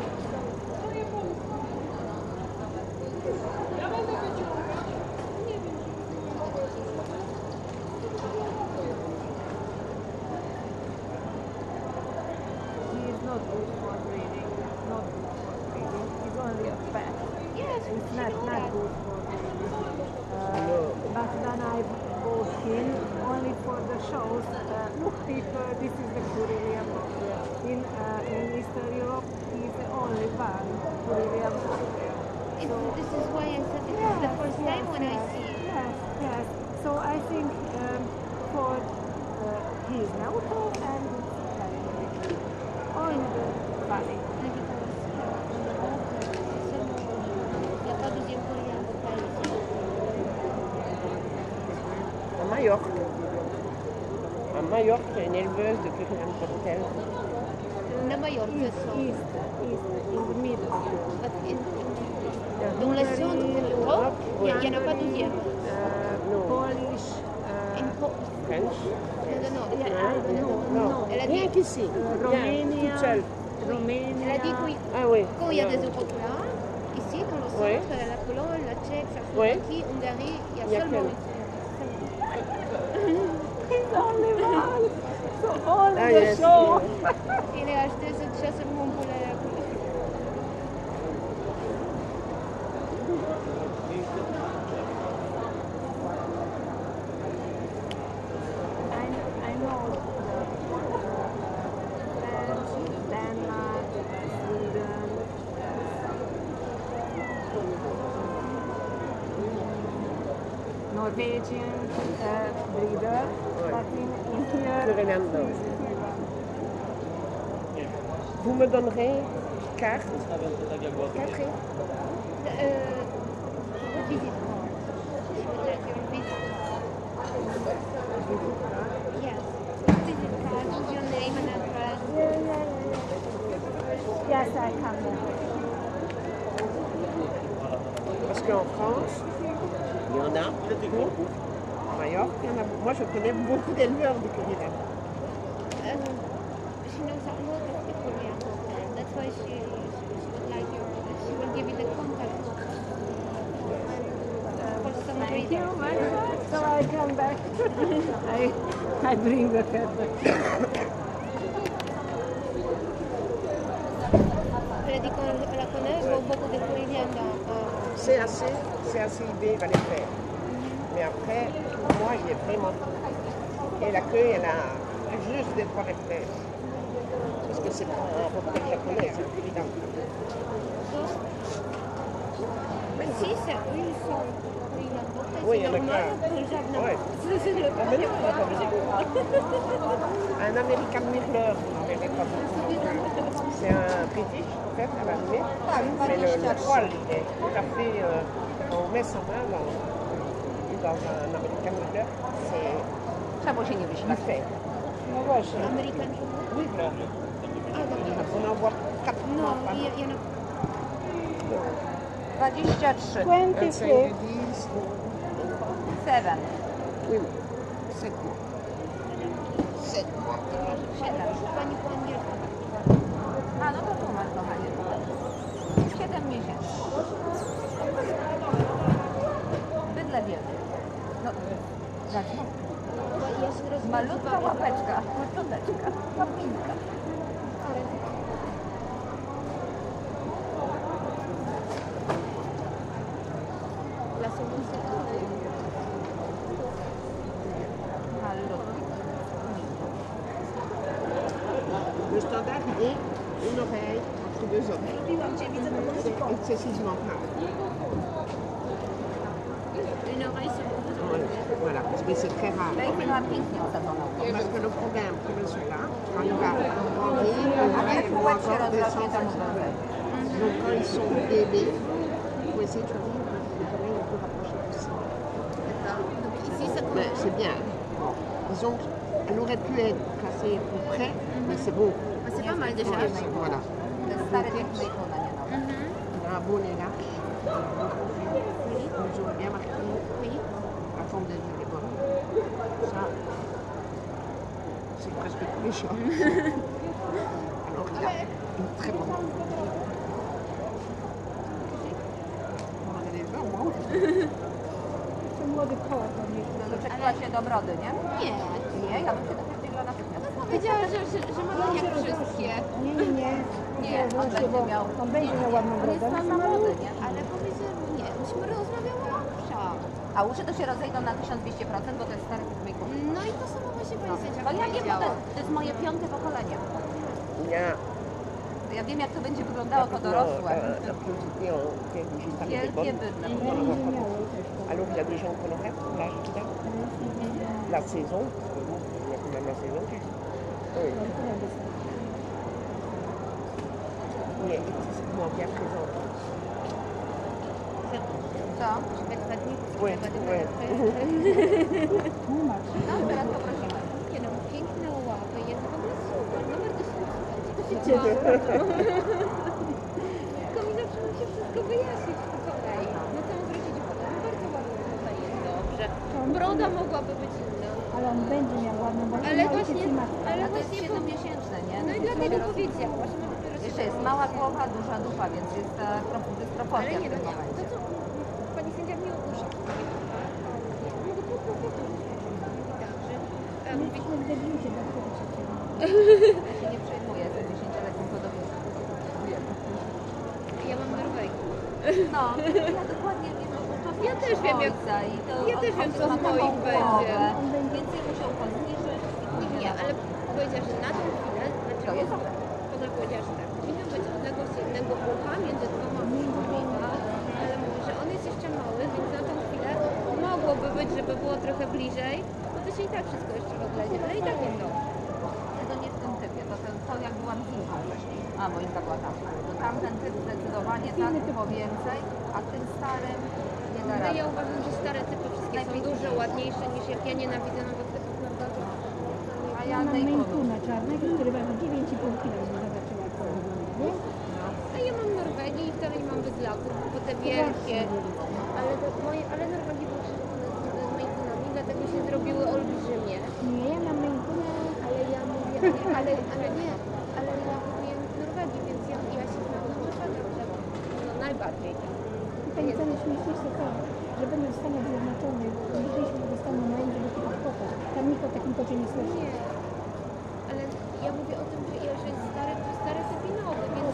He is not good for breathing. Not good for breathing. He's only a fat. Yes, It's she not know not that. good for breathing. But when I bought him only for the shows, look people, this is the Kurilian. In Eastern Europe, he's the only one Kurilian. This is why I said this is the first time when I see it. Yes. So I think for he is neutral and only the body. Il n'y a pas de deuxième courrier en vocal ici. À Majorque. À Majorque, il y a une éleveuse de Kurilian cocktail. De Mallorca, so. East, in the middle. But dans le centre de l'Europe, il n'y en a pas deuxième. Polish. French. No. Elle a Rien dit, qu'ici. Romania. Toute seule. elle a dit que oui. Ah oui. Quand il y a des Européens, ici dans le centre, Oui. la Pologne, la Tchèque, la Oui. Slovaquie, Hongrie, il y a Il y a seulement He's only one. So only Ah, the yes, show. il a acheté cette chose seulement pour la I know French, Denmark, Sweden, Norwegian breeder, but in here. Kurilian no. Vous me donnerez carte. What is it called? She would like your visit. Yes. Visit card, your name and address. Yes, I come there. Parce qu'en France, il y en a beaucoup. À Majorque, il y en a. Moi, je connais beaucoup d'éleveurs de Kurilian. She knows a lot of the Korean hotel. That's why she would like your. She will give you the contact. For some Thank you reason. very much. So I come back. I bring the cat back. Elle a dit qu'on la connaît, beaucoup de Koreans CACIB va les faire. Mais après, moi, il est vraiment. Et l'accueil, elle a juste des trois réflexes. Parce que c'est pas un hôtel japonais, c'est évident. Si, c'est une seule Korean hotel. Oui, il y C'est en a normal qu'un. que le Japon. Ouais. C'est le premier fois que je vois. Un American Mirror, vous ne verrez pas beaucoup. C'est un British, en fait, à la limite. Mais le poil est tout à fait. Quand on met sa main dans un American Mirror, c'est parfait. American Oui, là. Ah, d'accord. On en voit 4 Non, il y en a. 23. 23. 25 du 10. 7. Oui, 7 mois. 7 mois. Pani premier. A, no to tu masz, kochanie. 7 miesięcy. Bydle wielkie. No, zacznij. Ja się Malutka łapeczka, kurczoteczka, łapinka. La solution. Le standard est une oreille entre deux oreilles. C'est excessivement rare. Une oreille sur deux oreilles. Voilà, parce que c'est très rare. Parce que le problème, comme ils sont là, quand il va grandir, ils vont encore descendre. Donc quand ils sont bébés, il faut essayer de choisir les oreilles les plus rapprochées possible. Mais c'est bien. Bon. Disons qu'elle aurait pu être placée plus près, mais c'est bon. C'est pas mal déjà. Voilà. To jest stary typ Maytona, nie nowy. On a un bonnet là. Ils ont bien marqué. Oui. La forme des yeux est bonne. Ça, c'est presque tous les chats. Alors il a une très bonne. On a des gens, moi aussi. Młody koła to nie. Doczepiła się do brody, nie? Nie. Nie, ja bym się dopiero natychmiast. Powiedziała, że ma tak jak wszystkie. Nie. Nie, on będzie miał... On będzie miał ładną On jest brodę. sam młody, nie? Ale powiedział, nie, myśmy rozmawiały o uszach. A uszy to się rozejdą na 1200%, bo to jest stary typ make-up. No i to samo właśnie pani sędzia No ja wiem, bo powiedziała. to jest moje 5. pokolenie. Nie. Ja wiem, jak to będzie wyglądało to dorosłe. La curiosité en quelque chose pas Wielkie bydle. Alors il y a des gens qu'on aurait pour l'âge qu'il a. La saison, parce que bon, il y a quand même la saison. Oui. Il est excessivement bien présent. Co? Oui, oui. No, teraz poprosimy. Nie no, piękne łapy, jest w ogóle super, no bardzo się tylko mi zawsze musi wszystko wyjaśnić po kolei. No co mam zwrócić uwagę? No bardzo ładnie tutaj jest, dobrze. Broda mogłaby być inna. Ale on będzie miał ładną brodę. Ale właśnie, ale A to jest właśnie 7-miesięczne, nie? no i dlatego powiedziałaś, no dopiero się Jeszcze jest mała głowa, duża dupa, więc jest ta dysproporcja Ale w nie tym no, momencie. to co pani sędzia mi ogłusza. Myśmy w debiucie do Ja się nie przejmuję ze 10-letnim podobieństwem. Ja mam Norwegii. No, ja dokładnie wiem, że to Ja też wiem, jak- ojca i to ja też wiem, co ma z moich taką będzie. głowę, Więc ja musiał to zniżyć i później Nie, ale powiedziała, że na tą chwilę, To jest dobre. poza powiedziała, że tak, powinna być odległość jednego ucha między dwoma uszami, ale mówi, że on jest jeszcze mały, więc na tą chwilę mogłoby być, żeby było trochę bliżej, bo to się i tak wszystko jeszcze rozlezie, ale i tak jest dobrze. To nie w tym typie, to jak byłam z Inką wcześniej. A, bo Inka była tam. To tamten typ zdecydowanie tak było więcej, a tym starym nie da Ale rady. ja uważam, że stare typy wszystkie są dużo ładniejsze niż jak ja nienawidzę nowych typów norweżów. A ja mam tej Maine czarnego, który waży 9,5 kg, żeby zobaczyła jak to wygląda. A ja mam Norwegię i wcale nie mam bydlaków, bo te wielkie, ale Norwegie były krzyżowane z Maine-Coonami, dlatego się zrobiły olbrzymie. Nie, ja mam Maine Ale ja mówię, ale nie, ale ja mówię Norwegii, więc ja się znam na Norwegiach, że no najbardziej tak. Tutaj jest całe śmieszniejsze to, że będą w Stanach Zjednoczonych, bliżej do Stanu Maine, żeby tu odkopać. Tam nikt o takim kocie nie słyszy. Nie, ale ja mówię o tym, że jest stary typ i nowy, więc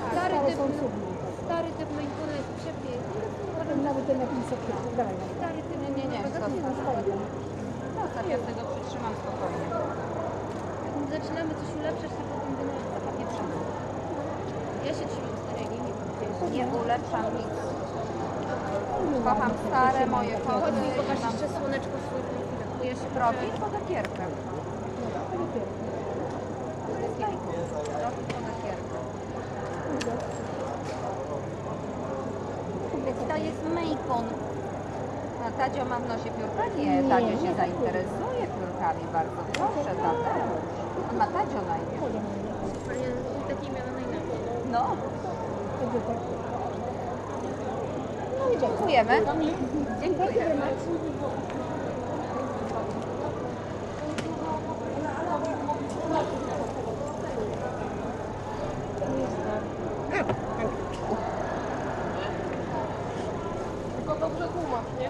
stary typ Maine-Coona jest przepiękny. Potem nawet ten jakiś sobie dalej. Stary typ Nie, No, ja tego przytrzymam spokojnie. Jak zaczynamy coś ulepszać, to potem będę zapieprzymy. Ja się trzymam starej linii. Nie ulepszam nic. Kocham stare moje Chodź koty. mi pokaż jeszcze słoneczko swój profil, bo ja się Profil pod ekierkę. Profil Profil pod ekierkę. Więc to jest Maycon. A Tadzio ma w nosie piórka? Nie, Tadzio się zainteresuje piórkami bardzo. Proszę, Tadeusz. On ma Tadzio na imię. Taki miała najlepiej. No. No i dziękujemy. Dziękujemy. Tylko dobrze tłumacz, nie?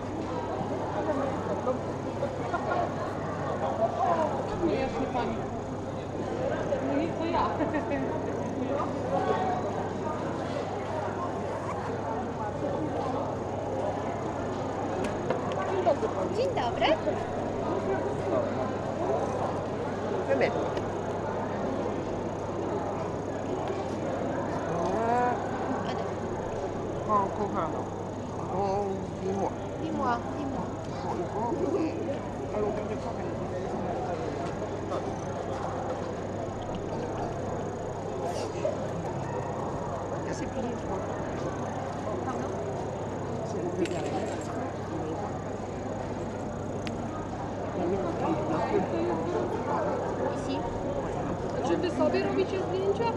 Wyjaśni pani. No nie, to ja. Dzień dobry. Wymyśl. Kochano. Dis-moi. Dis-moi. Alors, on est pareil. C'est plié, je crois. Pardon? C'est le plus derrière. Sobie robicie zdjęcia?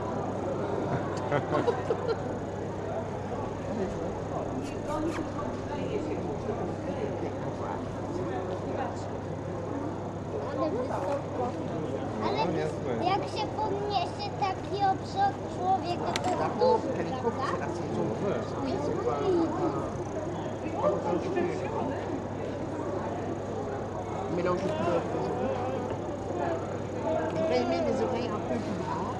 Ale jak się podniesie taki obszar człowieka, to duży, prawda? Mélange de couleurs que je veux. J'aurais aimé des oreilles un peu plus grandes.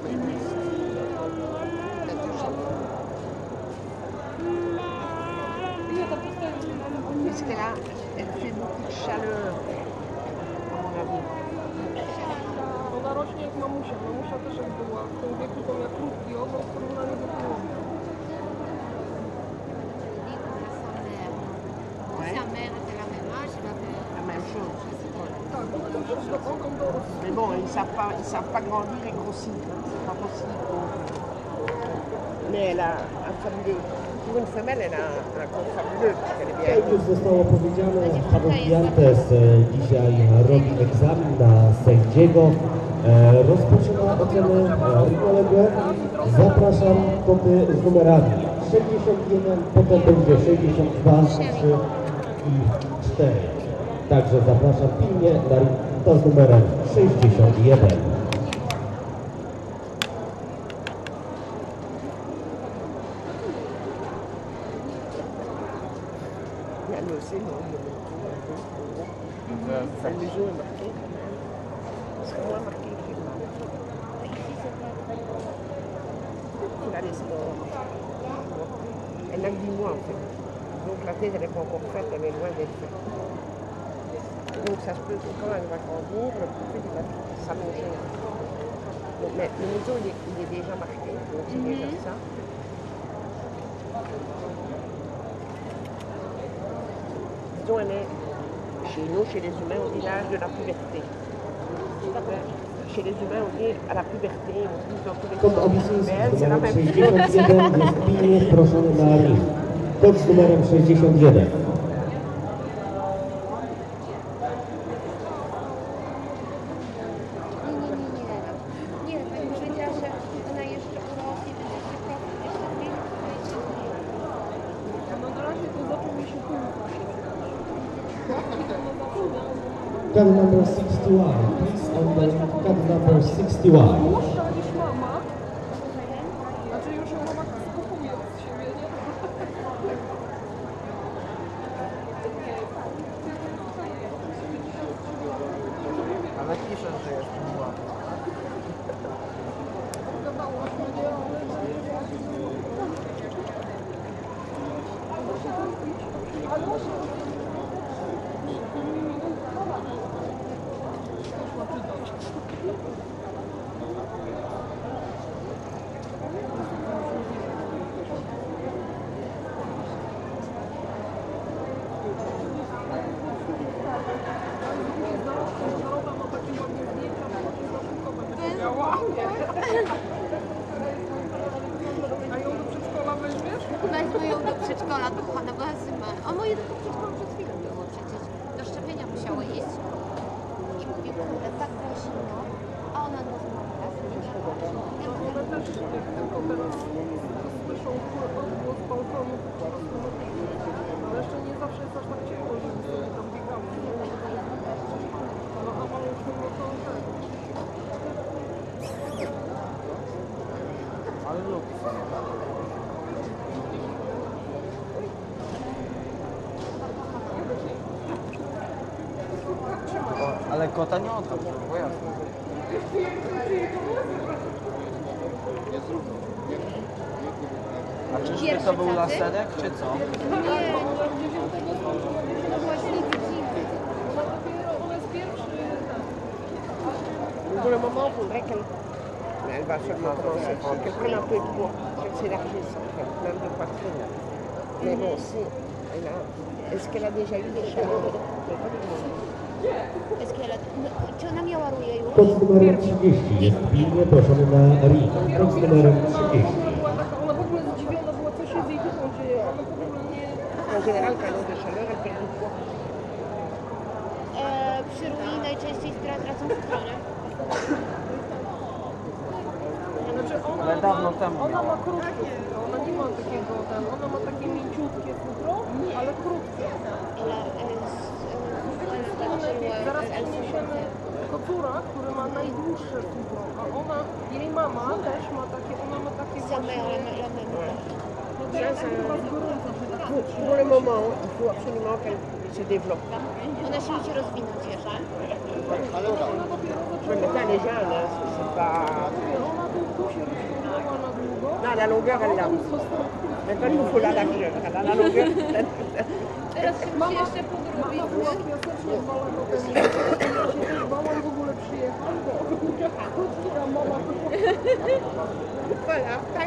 Parce que là, elle fait beaucoup de chaleur, à mon avis. Ona rośnie jak mamusia. Mamusia też jak była w tym wieku, to miała krótki ogon w porównaniu do połowy. Sa mère était la même âge, elle avait... La même chose. Tak, one też do ogon dorosły. Mais bon, ils savent pas grandir et grossir. C'est pas possible. Mais elle a un fabuleux. Pour une femelle, elle a un corps fabuleux. Parce qu'elle est bien. Jak już zostało powiedziane, Paweł Giantes dzisiaj robi egzamin na sędziego. Rozpoczyna ocenę równoległe. Zapraszam koty z numerami 61, potem będzie 62, 3 i 4. Także zapraszam pilnie na to z numerem 61. Il y a le C, non, le museau est marqué. C'est moins marqué que le Elle a les sports. Elle n'a que 10 mois en fait. Donc la thèse elle n'est pas encore faite, elle est loin d'être faite. Donc ça se peut que quand elle va grandir, le profil il va s'allonger. Donc, mais le museau il est déjà marqué, donc c'est déjà ça. Disons, elle est chez nous, chez les humains, au village de la puberté. Chez les humains, on est à la puberté, on dit dans tous les Kod Abisiński z numerem 61 jest pilnie proszony na ring. Kod z numerem 61. Nie, pani powiedziała, że ona jeszcze urośnie, będzie się No na razie to zaczął mi się pulsa się. Card number 61. Please on the card number 61. Dłuższa niż mama. Znaczy już ją mama skupuje od siebie, nie? Ale piszę, że jest miła. Gadałyśmy, nie? Ale a ją do przedszkola weźmiesz? Wezmę ją do przedszkola, do pana wezmę. A moje do przedszkola przed chwilą było przecież. Do szczepienia musiało iść. I mówię, kurde, tak było zimno. A ona rozmawia z nim. One też tylko teraz słyszą odgłos balkonu. Ale jeszcze nie zawsze jest aż tak ciepło, żeby sobie tam biegały. No a maluszku, no to tak. Ale lubię. Ale kota nie oddam, bo jasne. A czyżby to był laserek, czy co? Nie, no właśnie zimno. Ona jest pierwszy. Pour le moment, il faudrait qu'elle. Mais elle va seulement commencer. Qu'elle prenne un peu de poids, qu'elle s'élargisse, qu'elle plein de poitrine. Mais bon, si. Elle a... Est-ce qu'elle a déjà eu des chaleurs? Jest kiela. Czy ona miała ruję już? Kod z numerem 30 jest pilnie proszony na ring. Kod z numerem 30. Ona w ogóle zdziwiona była, co się z jej dupą dzieje. Ona w ogóle nie... En général, quand elle a des chaleurs, elle perd du poids. Przy rui najczęściej tracą stronę. Znaczy Ale dawno temu ona miała. ma krótkie futro, ona nie ma takiego ona ma takie mięciutkie futro, ale krótkie. Zaraz przyniesiemy kocura, który ma najdłuższe futro, a jej mama też ma takie, ona ma takie właśnie... No teraz chyba z gorąca się tak Pour le moment, il faut absolument qu'elle se développe. Ona się musi rozwinąć jeszcze. Je me elle est jeune, hein, c'est pas... Ona tu się rozciągnęła na długo. Non, la longueur, elle l'a. Maintenant, il nous faut la largeur. Elle a la longueur. Teraz się musi jeszcze podrobić. Mama była kwiatecznie 2 lata temu. Ja się też bałam w ogóle przyjechać, bo krótka mama Voilà, tak.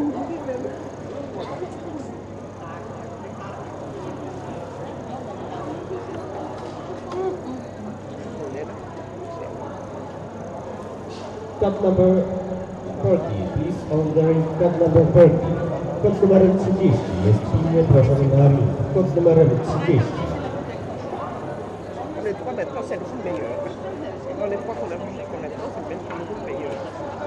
Cut number 40, please. Ordering cut number 30. Kod z numerem 30 jest pilnie proszony na ring. Kod z numerem 30. Le 3 maintenant, c'est le plus meilleur. Dans les 3 qu'on a vu jusqu'à maintenant, c'est même le plus meilleur.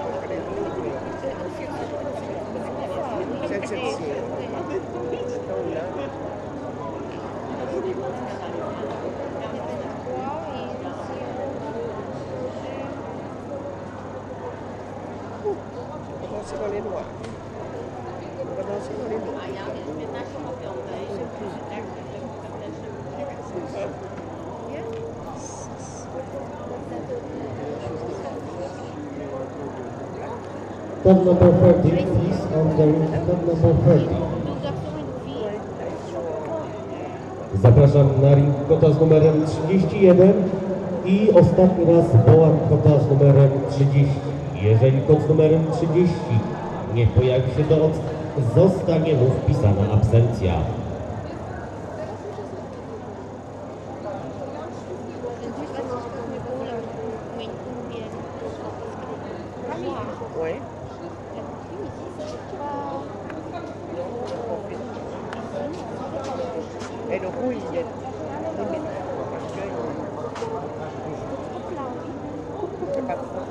C'est celle-ci. Donc là. On va danser dans les noix. On va danser dans les noix. Code number 30, please. Ordering code number 30. Zapraszam na ring kota z numerem 31 i ostatni raz wołam kota z numerem 30. Jeżeli kot z numerem 30 nie pojawi się zostanie mu wpisana absencja. Oui. Et le rouille, il est limite. Parce que c'est pas trop.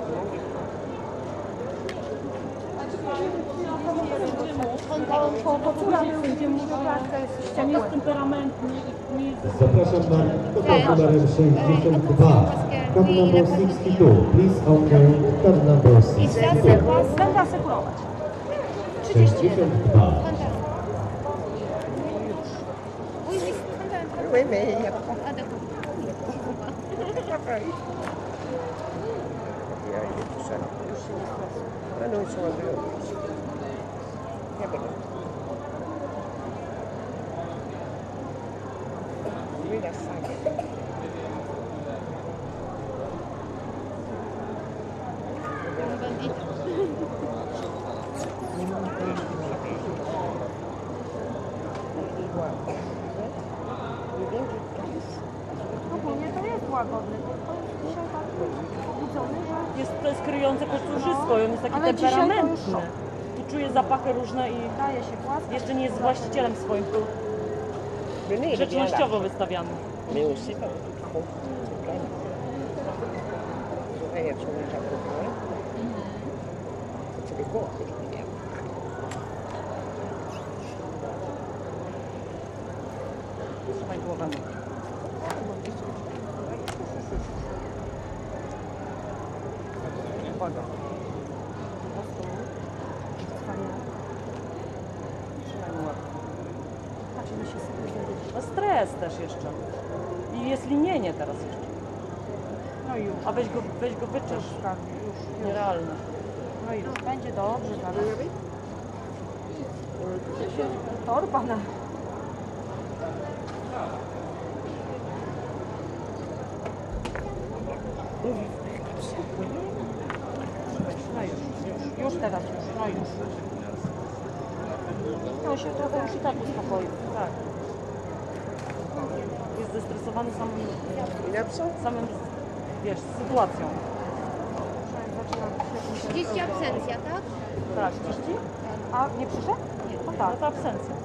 Zapraszam na kota z numerem 62. Code number 62. Please enter code number 62. Będę asekurować. 62. Oui, mais il n'y a pas. Ah d'accord. Il est tout seul. Ah non, ils sont à deux. Ah ben non. Lui, il a 5. Ogólnie to jest łagodny, to jest dzisiaj tak pobudzony, że... To jest kryjące kościużysko i on jest taki Ale dzisiaj to już temperamentny. szok. I czuje zapachy różne i Daje się głaskać. jeszcze nie jest właścicielem swoim. Grzecznościowo wystawiany. Mais aussi pas trop. Les oreilles, elles sont déjà trop grandes. C'est le corps que je regarde. Trzymaj głowę. Uwaga. No stres też jeszcze. I jest linienie teraz jeszcze. No już. A weź go wyczesz. Już. Nierealne. No już. Będzie dobrze zaraz. Torba na... No już teraz już, no już. No się trochę już i tak uspokoił. Tak. Jest zestresowany samym, wiesz, sytuacją. 30 absencja, tak? Tak, 30? A nie przyszedł? Nie. No tak. No to absencja.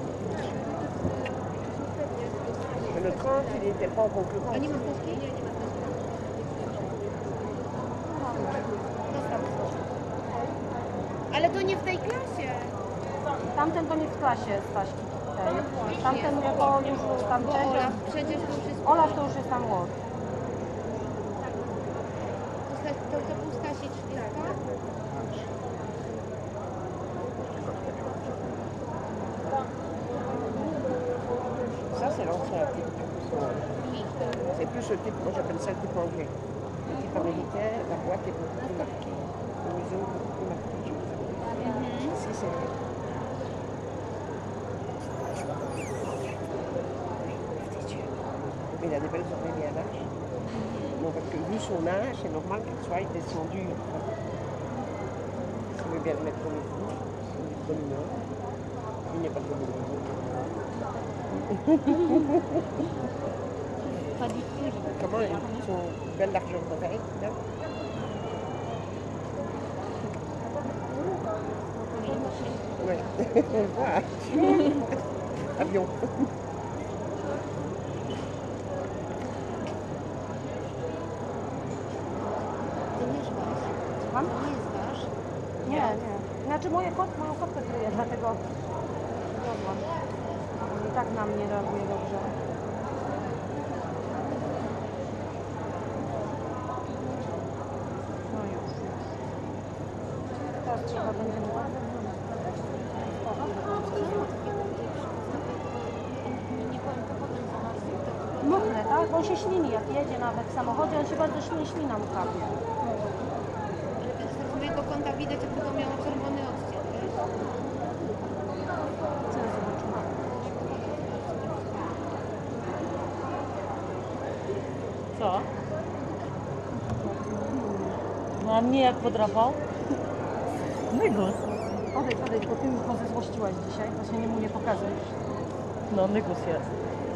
Le 30, il n'était pas en concurrence. A nie ma polskiej? Nie, nie ma polskiej. Tamten to nie w klasie Staśki. Tamten jako już tam Olaf, przecież to już jest... Olaf to już jest tam łód. To był Stasiek Szpilka? Ça, c'est l'ancien type. C'est plus ce type, moi j'appelle ça le type anglais. Le type américain, la boîte est beaucoup plus marquée. Le museau est beaucoup plus marqué. Ici, c'est... Il a des belles oreilles bien larges. Bon, parce que vu son âge, c'est normal qu'il soit descendu. Si vous voulez bien le mettre au niveau, c'est une bonne humeur. Il n'est pas de bonne humeur. Pas du tout. Comment ils sont belles largeurs d'oreilles, là? Oui, on le voit. Avion. Ty nie żwasz. Mam? Nie zważ. Nie, nie. Znaczy moją kotkę kryję, dlatego zjadłam. I tak na mnie reaguje dobrze. No już. Teraz trzeba będzie mokre, tak? On się ślini, jak jedzie nawet w samochodzie, on się bardzo ślina mu kapie. Z mojego kąta widać, jakby to miało czerwony odcień, wiesz? Zaraz zobaczymy. Co? No a mnie jak podrapał? Nygus. Odejdź, bo ty mi go zezłościłaś dzisiaj, właśnie mu nie pokazujesz. No, nygus jest.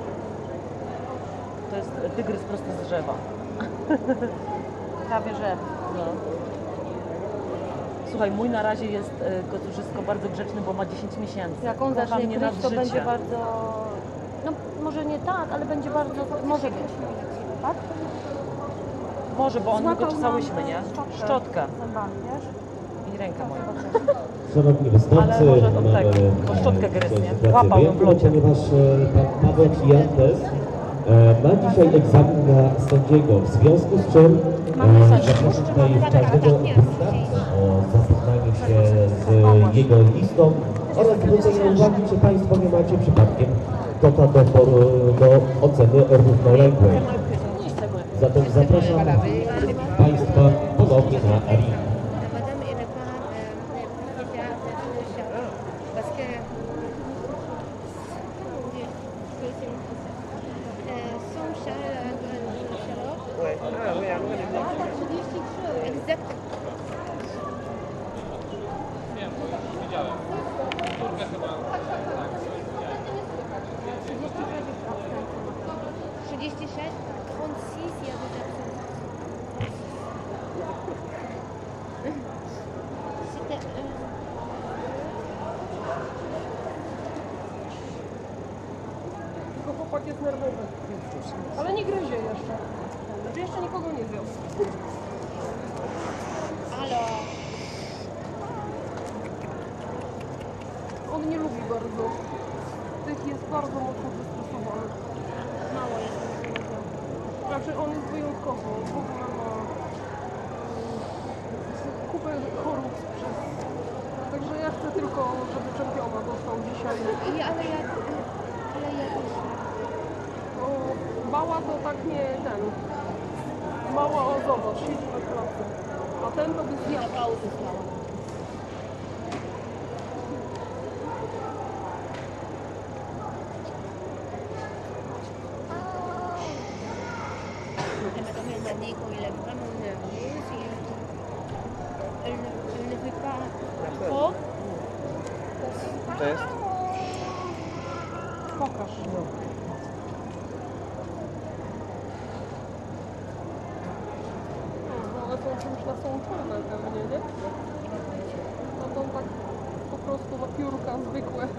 To jest tygrys prosto z drzewa. Prawie że. No. Słuchaj, mój na razie jest kocurzysko bardzo grzeczny, bo ma 10 miesięcy. Jak on zacznie mnie gryźć, to będzie bardzo... No może nie tak, ale będzie bardzo... Może być. Tak? Może, bo on go czasałyśmy, nie? Szczotkę. Zębami, wiesz? I rękę moją. Szanowni wystawcy, Ale może to tak, bo szczotkę gryznie. Łapał ją w locie. Ponieważ pan Paweł Jantes ma dzisiaj egzamin na sędziego, w związku z czym zapraszam tutaj każdego wystawcę o zapoznanie się z jego listą oraz zwrócenie uwagi, czy Państwo nie macie przypadkiem kota do oceny równoległej. Zatem zapraszam Państwa ponownie na arenę. Exact. Widziałem. Turkę chyba. 36, 36, il y a des absences. C'était Tylko chłopak jest nerwowy. Ale nie gryzie jeszcze. Znaczy jeszcze nikogo nie zjął. On nie lubi bardzo. Tych jest bardzo mocno zestresowany. mało jest. Znaczy on jest wyjątkowy. W ogóle ma kupę chorób przez... Także ja chcę tylko, żeby czempiona dostał dzisiaj. Ale ja też. O, mała to tak nie ten. Mała, o zobacz, siedzi na klatce. A ten to by zjadł. Nico, il est vraiment nerveuse. Elle ne veut pas trop. Test. Pokaż. No, one są czymś nasączone pewnie, nie? A to tak po prostu na piórka zwykłe.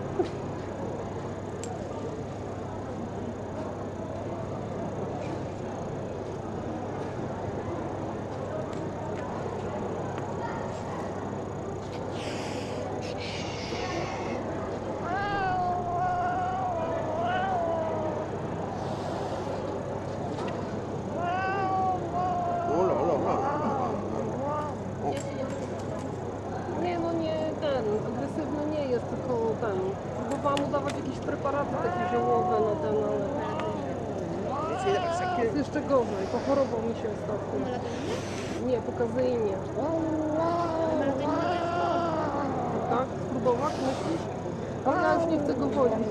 jeszcze gorzej, pochorował mi się ostatnio. Nie, po kazeinie. Tak? Spróbować, myślisz? Ale ja już nie chcę go wozić.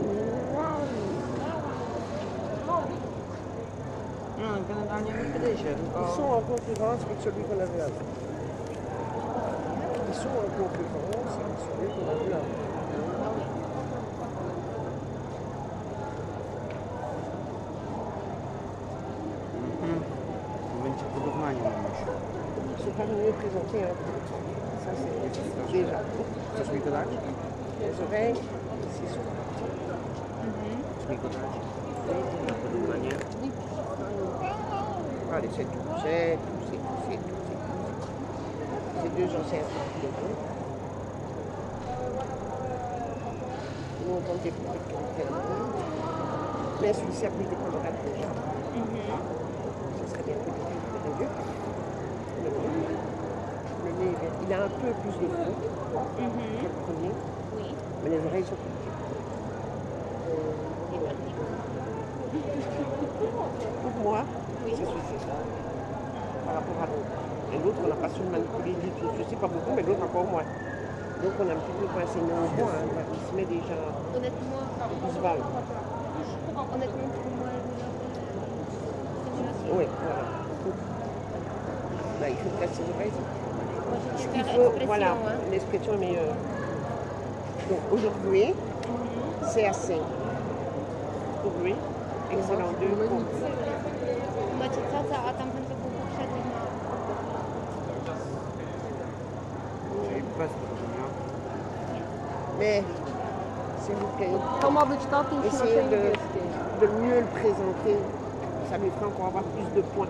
Non, generalnie wtedy się. Ils sont en concurrence avec celui qu'on a vu avant. Ils sont en concurrence avec celui qu'on a vu avant. Będzie porównanie mamusiu. Ils sont pas mieux présentés en fait. Ça c'est déjà. Chcesz mi go dać? Les oreilles, c'est sûr. Chcesz mi go dać? Na porównanie. Allez, c'est tout. C'est deux anciens. Nous, on comptait pour mais celui-ci a plus de coloration. Ça serait bien plus de vieux. Le nez, il a un peu plus de fond que le premier. Oui. Mais les oreilles sont plus petites. Pour moi, c'est celui-ci. Par rapport à l'autre. Et l'autre, on n'a pas su le manipuler du tout. Je ne sais pas beaucoup, mais l'autre encore moins. Donc on a un petit peu coincé. Mais on voit, il se met déjà. Honnêtement, Il se valent. honnêtement pour moi, Oui, voilà. Là, il faut placer les oreilles. moi j'ai Il dû faire faut, expression. voilà, Hein. l'expression est meilleure. Donc aujourd'hui, c'est assez. Pour lui, excellent 2 pour Macie caca, a tamten to był poprzedni. Czyli bez porównania. Mais, s'il vous plaît, To ma być tatuś na essayez tej de, niebieskiej. de mieux le présenter. Ça lui fera encore avoir plus de points.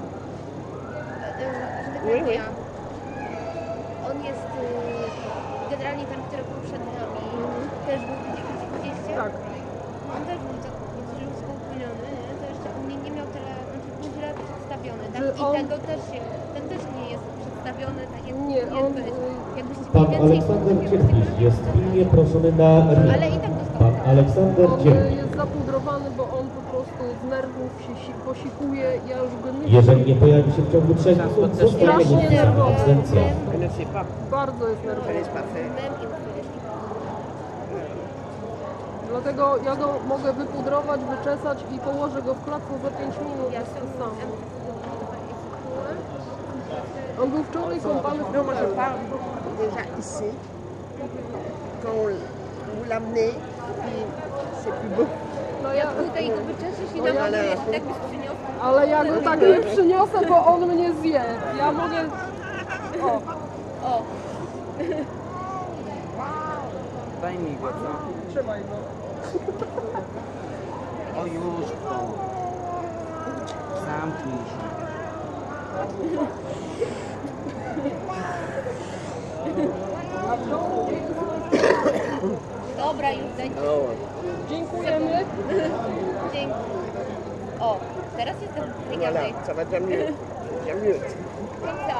Że tak jak on jest generalnie ten, który był przed nami, też był gdzieś. Tak. On też był tak współpłyniony, nie? To jeszcze u mnie nie miał tyle, znaczy był źle przedstawiony, tak? Że I on- tego też się, ten też nie jest przedstawiony tak jak Nie, powinien on- być. Jakbyście Pan mieli więcej Aleksander punktów, Cierpiś jest pilnie proszony na ring. ale i tak dostał. Pan Aleksander On Cierpiś. jest zapudrowany, bo on po prostu z nerwów się posikuje. Ja już go nie Jeżeli nie pojawi się w ciągu 3 minut, zostanie Strasznie mu nerwowy. licencja. Elle ne sait pas. Bardzo jest Elle ne nerwowy. laisse pas faire. Dlatego ja go mogę wypudrować, wyczesać i położę go w klatce za 5 minut. Jest to samo. On był wczoraj kąpany w Non, moi je hotelu. parle déjà ici. Quand vous l'amenez, puis c'est plus beau. No ja, Tutaj go wyczeszysz i No ja- namalujesz, tak byś przyniósł. ale ja go tak nie przyniosę, bo on mnie zje. Ja mogę... O, O, Daj mi go, co? trzymaj go. O już, o. Zamknij się. dobra, już daj. Dziękujemy. Dzięki. O, teraz jestem Voilà, wygadaj. ça va déjà mieux. Déjà mieux. Co?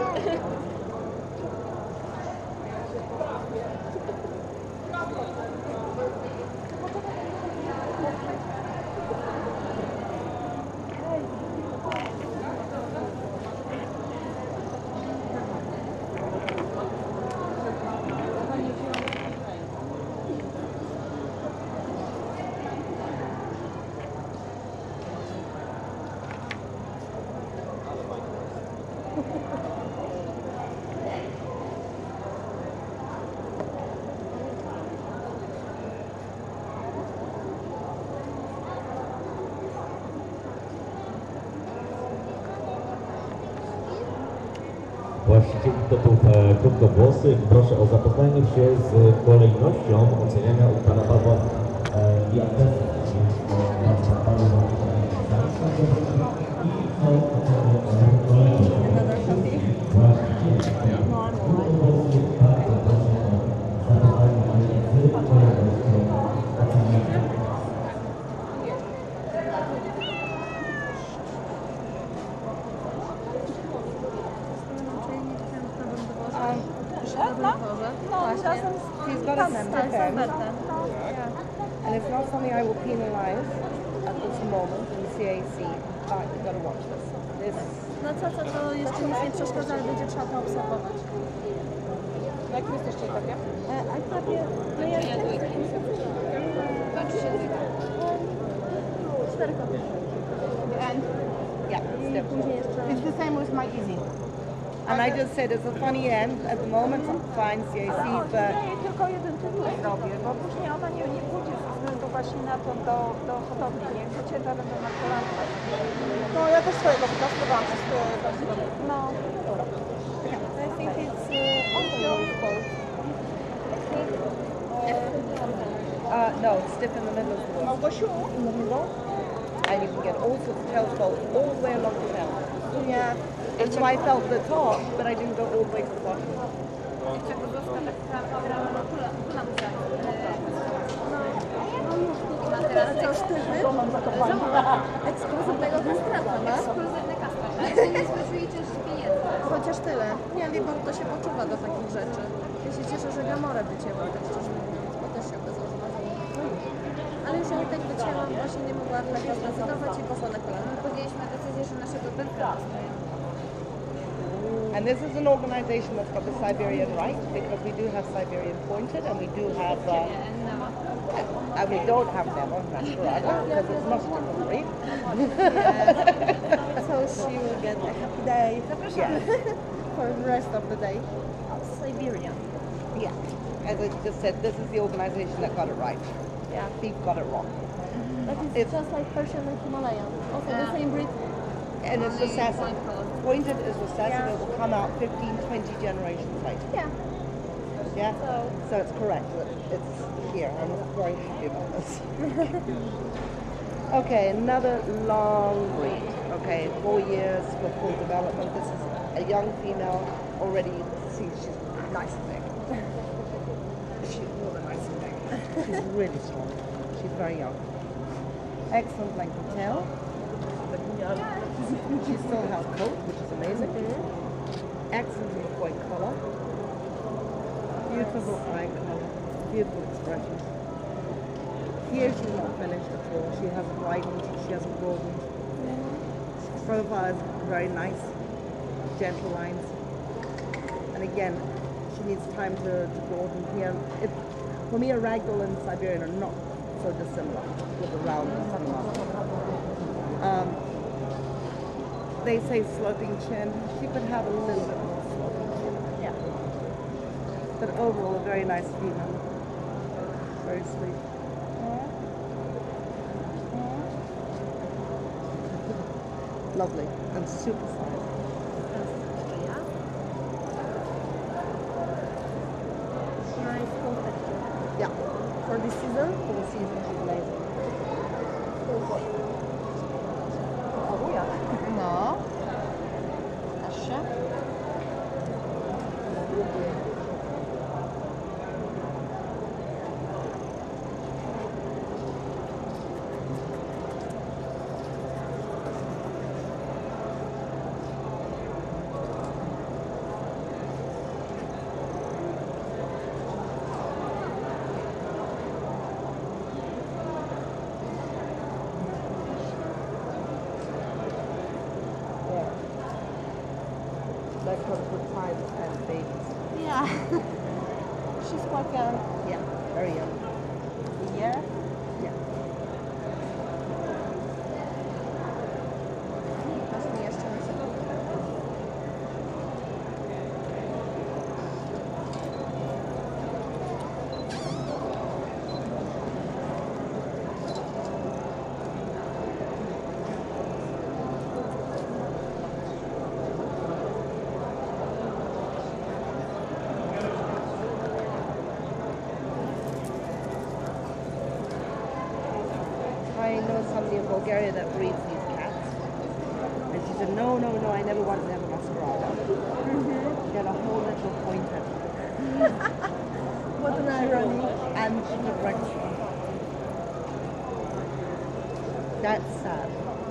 Właścicieli topów krótkowłosych proszę o zapoznanie się z kolejnością oceniania u pana Pawła Jacka. He's got a step in. And it's not something I will penalise at this moment in CAC. You gotta watch this. No co, to jeszcze nic nie przeszkadza, ale będzie trzeba to obserwować. Na jakim jest jeszcze etapie? Etapie, no ja nie cztery kopie. And yeah, it's the same with my easy. And I just said it's a funny end at the moment. Fine, CAC, but Tylko jeden tytuł zrobię, bo później ona nie pójdzie ze względu właśnie na to do hodowli. Niech cięta będą na kolanach. No ja też swojego wykosztowałam przez No. I think it's on your no, it's stiff in the middle of the wall. In the middle. And you can get all sorts of tail folds all the way along the tail. Yeah. That's why I felt the top, but I didn't go all the way to the bottom. Co sztywny? Ekskluzywnego kastrata, no? Ekskluzywny kastrat. Ale to nie zwrócicie też pieniędzy. Chociaż tyle. Nie, Libor to się poczuwa do takich rzeczy. Ja się cieszę, że Gamorę wycięła, tak szczerze mówiąc, bo też się okazało, że bardzo ale już ją tak wycięłam, bo się nie mogła lepiej zdecydować i poszła na kolana. Podjęliśmy decyzję, że naszego Berka And this is an organization that's got the Siberian right, because we do have Siberian pointed, and we do have, and we don't have Never, Nasrada, because it's not a different breed. So she will get a happy day for the rest of the day. Siberian. Yeah, as I just said, this is the organization that got it right. Yeah, Thief got it wrong. But it's just like Persian and Himalayan, also the same breed. And it's recessive. Pointed is recessive, it will come out 15, 20 generations later. Yeah. Yeah? So it's correct. It's here. I'm very happy about this. Okay, another long breed. Okay, 4 years for full development. This is a young female already. You can see she's nice and big. She's more than nice and big. She's really strong. She's very young. Excellent length of tail. She still has coat, which is amazing. Excellent white color. Beautiful eye color. Beautiful expression. Here she's not finished at all. She hasn't whitened, she hasn't goldened. Profile is very nice, gentle lines. And again, she needs time to golden here. For me, a ragdoll and Siberian are not so dissimilar with the roundness and the muscle. They say sloping chin. She could have a little bit more sloping chin. Yeah. But overall, a very nice female. Very sweet. Lovely and super sized. Nice texture. Yeah. For this season? For the season, she's amazing. No. Znasz się? That comes with time and babies. Yeah. She's quite young. Yeah, very young. A year? Yeah. Aż mi jeszcze nie się I know somebody in Bulgaria that breeds these cats. And she said, no, I never want to have a masquerade. Get a whole little pointer. What an irony. And she could breakfast. That's sad.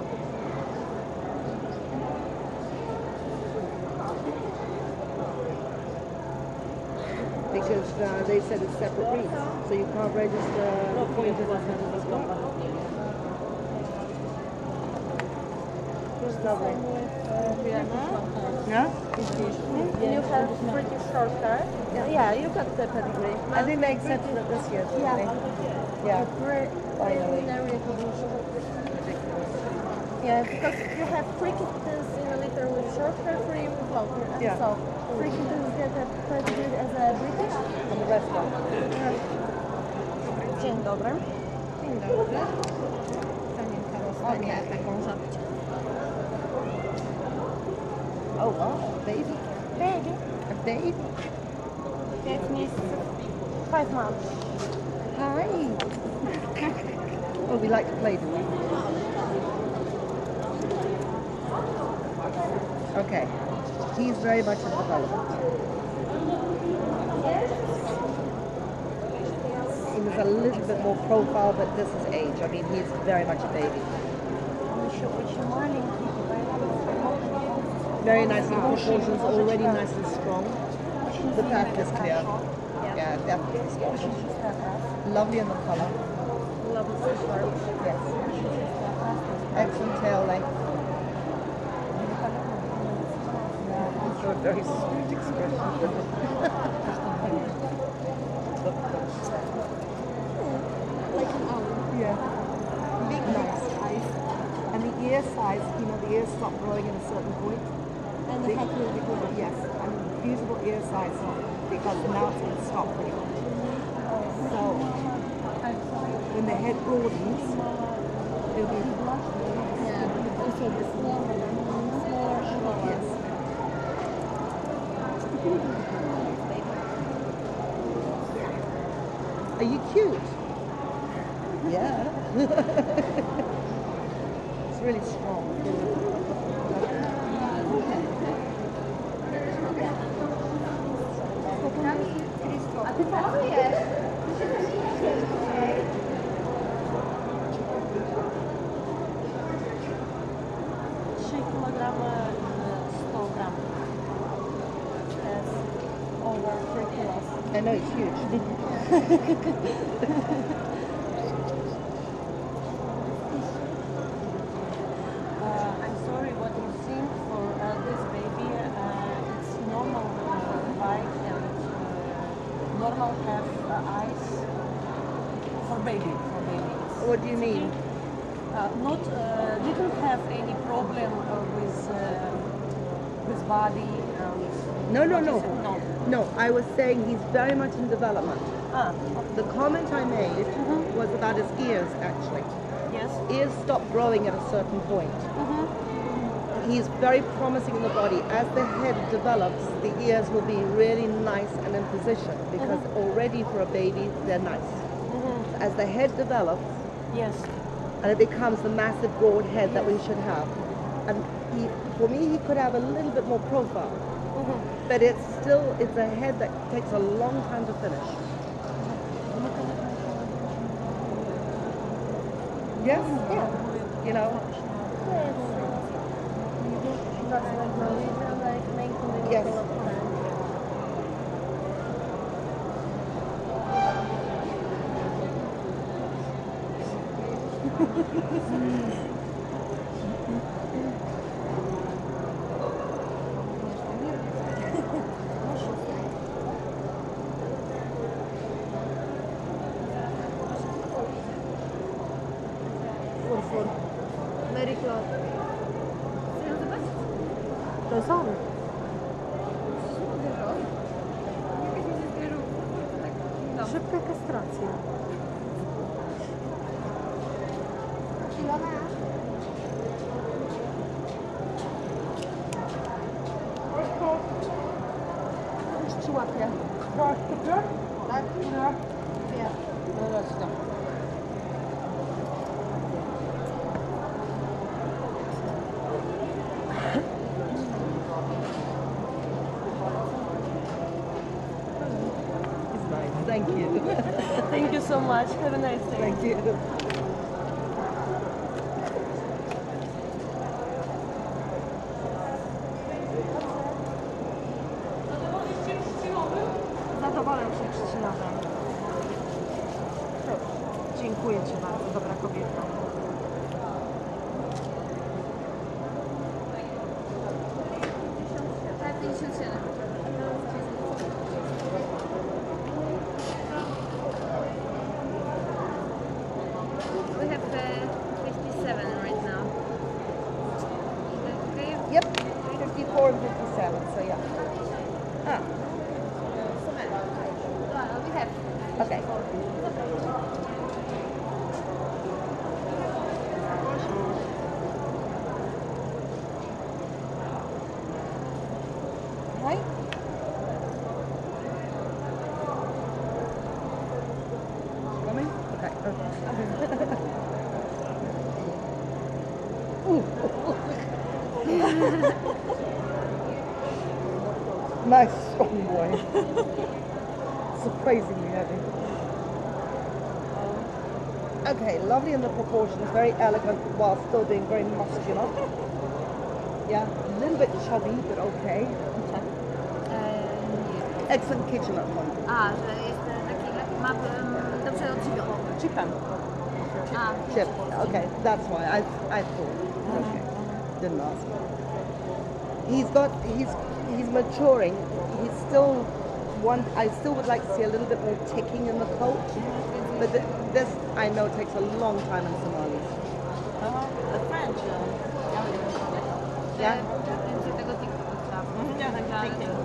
Because they said it's separate breeds, so you can't register the pointers as much as the It's lovely. Yeah? You have pretty short hair. Yeah, you got the pedigree. I think they accepted it this year, didn't they? Yeah. Finally. Yeah, because you have three kittens in a litter with short hair, three with long hair. And Yeah. so, three kittens get a pedigree as a British. And the rest don't. Dzień dobry. Dzień dobry. Panienka dostanie taką żabkę. Oh wow, baby. Baby. A baby. 5 месяцев. 5 months. Hi. Oh, we like to play, do we? Okay. He's very much in development. He was a little bit more profile, but this is age. I mean, he's very much a baby. Very nice in proportions, already nice and strong. The back is clear. Yeah, definitely strong. Lovely in the color. Lovely sharp. Yes. Excellent tail length. So a very sweet expression. Like an owl. Yeah. Big nice eyes. And the ear size, you know, the ears stop growing at a certain point. And the head will be good. Yes, and beautiful ear size because now it's going to stop pretty much. So when the head broadens, it'll be Also the smaller. yes. Are you cute? Yeah. It's really strong. A ty pasujesz? 3 kilogramy, 100 gram. That's over 3 kilos. I know it's huge. I'm sorry what you think for this baby. It's normal bite and normal have eyes for baby. What do you mean? Not didn't have any problem with body. No. No. No, I was saying he's very much in development. The comment I made was about his ears, actually. Yes. Ears stop growing at a certain point. He's very promising in the body. As the head develops, the ears will be really nice and in position because already for a baby, they're nice. As the head develops, Yes. and it becomes the massive broad head that we should have. And for me, he could have a little bit more profile. But it's a head that takes a long time to finish. Yes? Yeah. You know? Yes. Mary Claude. To jest on. Szybka kastracja. Już ci łapię. Tak? Ja. Thank you. Thank you so much. Have a nice day. Thank you. Zadowolę się trzcinowym. Dziękuję Ci bardzo, dobra kobieta. Nice strong boy. Surprisingly heavy. Okay, lovely in the proportions, very elegant while still being very muscular. Yeah, a little bit chubby, but okay. Excellent kitchen at home. A, że jest taki, ma dobrze odżywiony. Chipem. Chip. Okay, that's why I thought. Okay, didn't ask. He's maturing. He's still I still would like to see a little bit more ticking in the coat, but this I know takes a long time in Somalis. The French. Yeah. Więcej tego TikToku trzeba.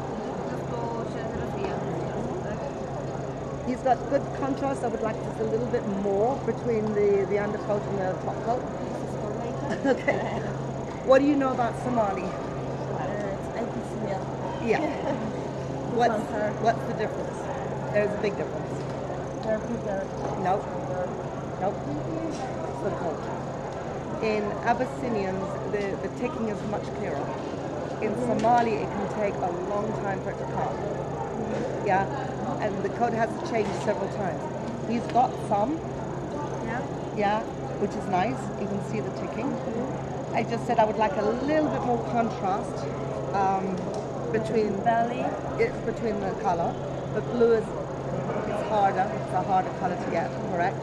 He's got good contrast. I would like to see a little bit more between the undercoat and the top coat. Okay. What do you know about Somali? It's Abyssinia. Yeah. What's the difference? There's a big difference. They're bigger. Nope. Nope. It's the coat. In Abyssinians, the ticking is much clearer. In Somali, it can take a long time for it to come. Yeah, and the coat has to change several times. He's got some. Yeah, which is nice. You can see the ticking. I just said I would like a little bit more contrast between belly. It's between the color. The blue is harder. It's a harder color to get. Correct.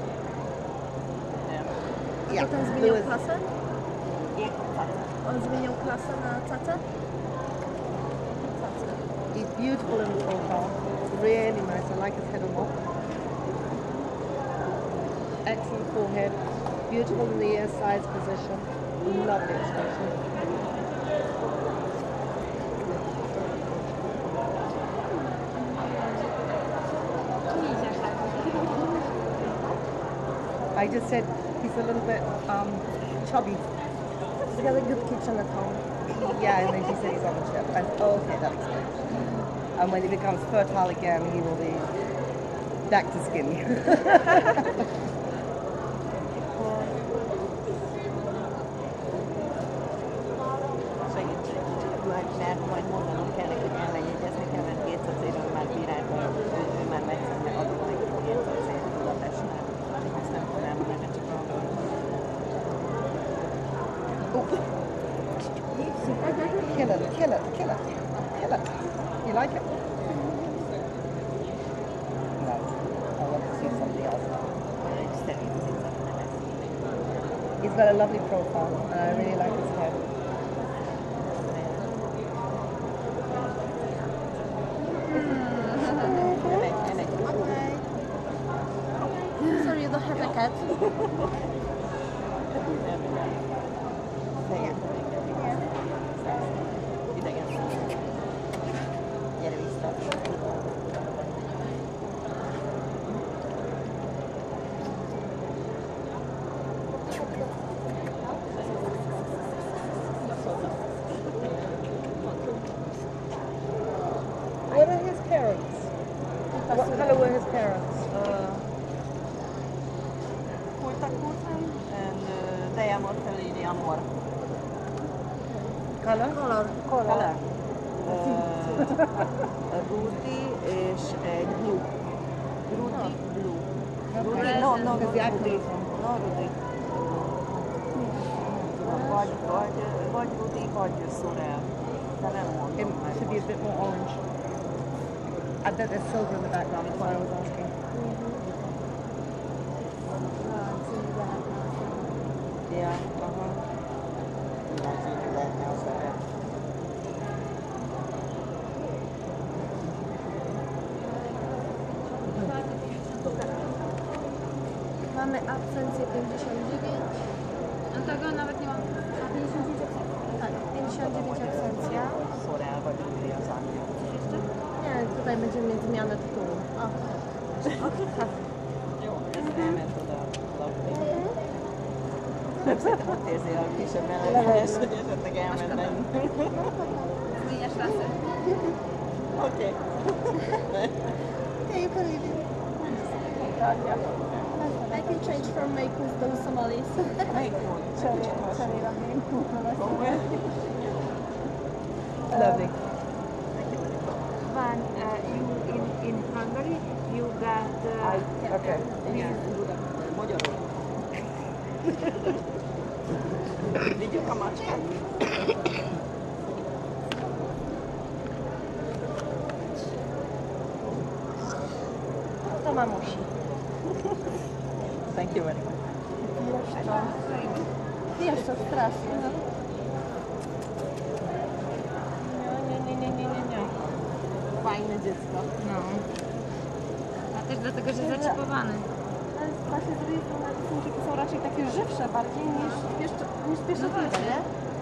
Yeah. Potem zmieniał klasę? On zmieniał klasę na cacę? He's beautiful in the profile. Really nice. I like his head a lot. Excellent forehead. Beautiful in the ear size position. Lovely expression. I just said he's a little bit chubby. He's got a good kitchen at home. Yeah, and then she said he's on the chip. I said, oh, okay, that explains. And when he becomes fertile again, he will be back to skinny. Majd mondanom kell neki, hogy ellenjegyezni kell, mert 200 éven már bírálta, ő már megszedne adott neki 200 év tudatásnál. Azt nem tudom elmondani, csak Kill it, kill it, kill it, kill it. You like it? No, I want to see something else now. He's got a lovely profile, and I really like his head. Sorry, you don't have a cat? Gyere vissza. What are his parents? What color were his parents? Kurtakurtan and Diamond Lilian Moore. Color? Color. Rudy és egy blue. Rudy blue. Rudy, no, Rudy. No, Rudy. Vagy Rudy, vagy Sorel. De nem mondom. It should be a bit more orange. I bet there's silver in the background, that's why I was asking. Yeah, That's into that now, so Mamy absencję 59. No tego nawet nie mam. A 59 absencja. Tak, 59 absencja. Sorel vagy Rudy az anyja. Coś jeszcze? Nie, tutaj będziemy mieć zmianę tytułu. O. Jó, ez elment oda a lapni. Szerintem ott érzi a kisebb ellenfeles, hogy esetleg elmenne. Zmieniasz rasę. Oké. Okay, you can leave it. Thank you. can change from Maykus do Somalis. Cherry ramen. Lovely. When in Hungary, you got... Okay. Widzisz kamaczkę? To mamusi. Thank you anyway. Jeszcze strasznie. Nie. Fajne dziecko. No. A też dlatego, że zaczepowany. Ale właśnie z drugiej strony te sędziki są raczej takie żywsze bardziej niż pieszczotliwe, nie?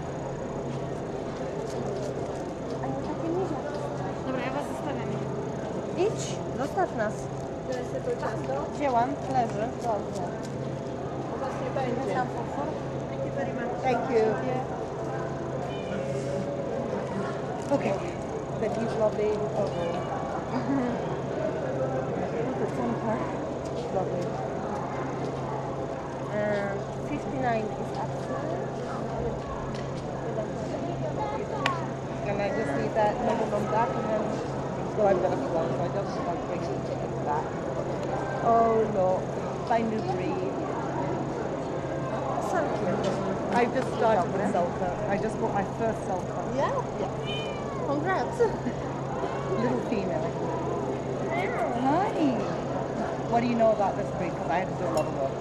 A nie takie miziaki. Dobra, ja was zostawiam. Idź, zostaw nas. Wzięłam, leży. Dobrze. Właśnie będzie. Sam potwór. Thank you. Okay. But he's lovely. Lovely. 59 is absolute. And I just need that minimum back and then well, I've got a phone, so I don't like bringing tickets back. Oh no, my new breed. So cute. I've just started with Sulka. I just bought my first Sulka. Yeah? Yeah. Congrats. Little female. Hi. What do you know about this breed? Because I had to do a lot of work.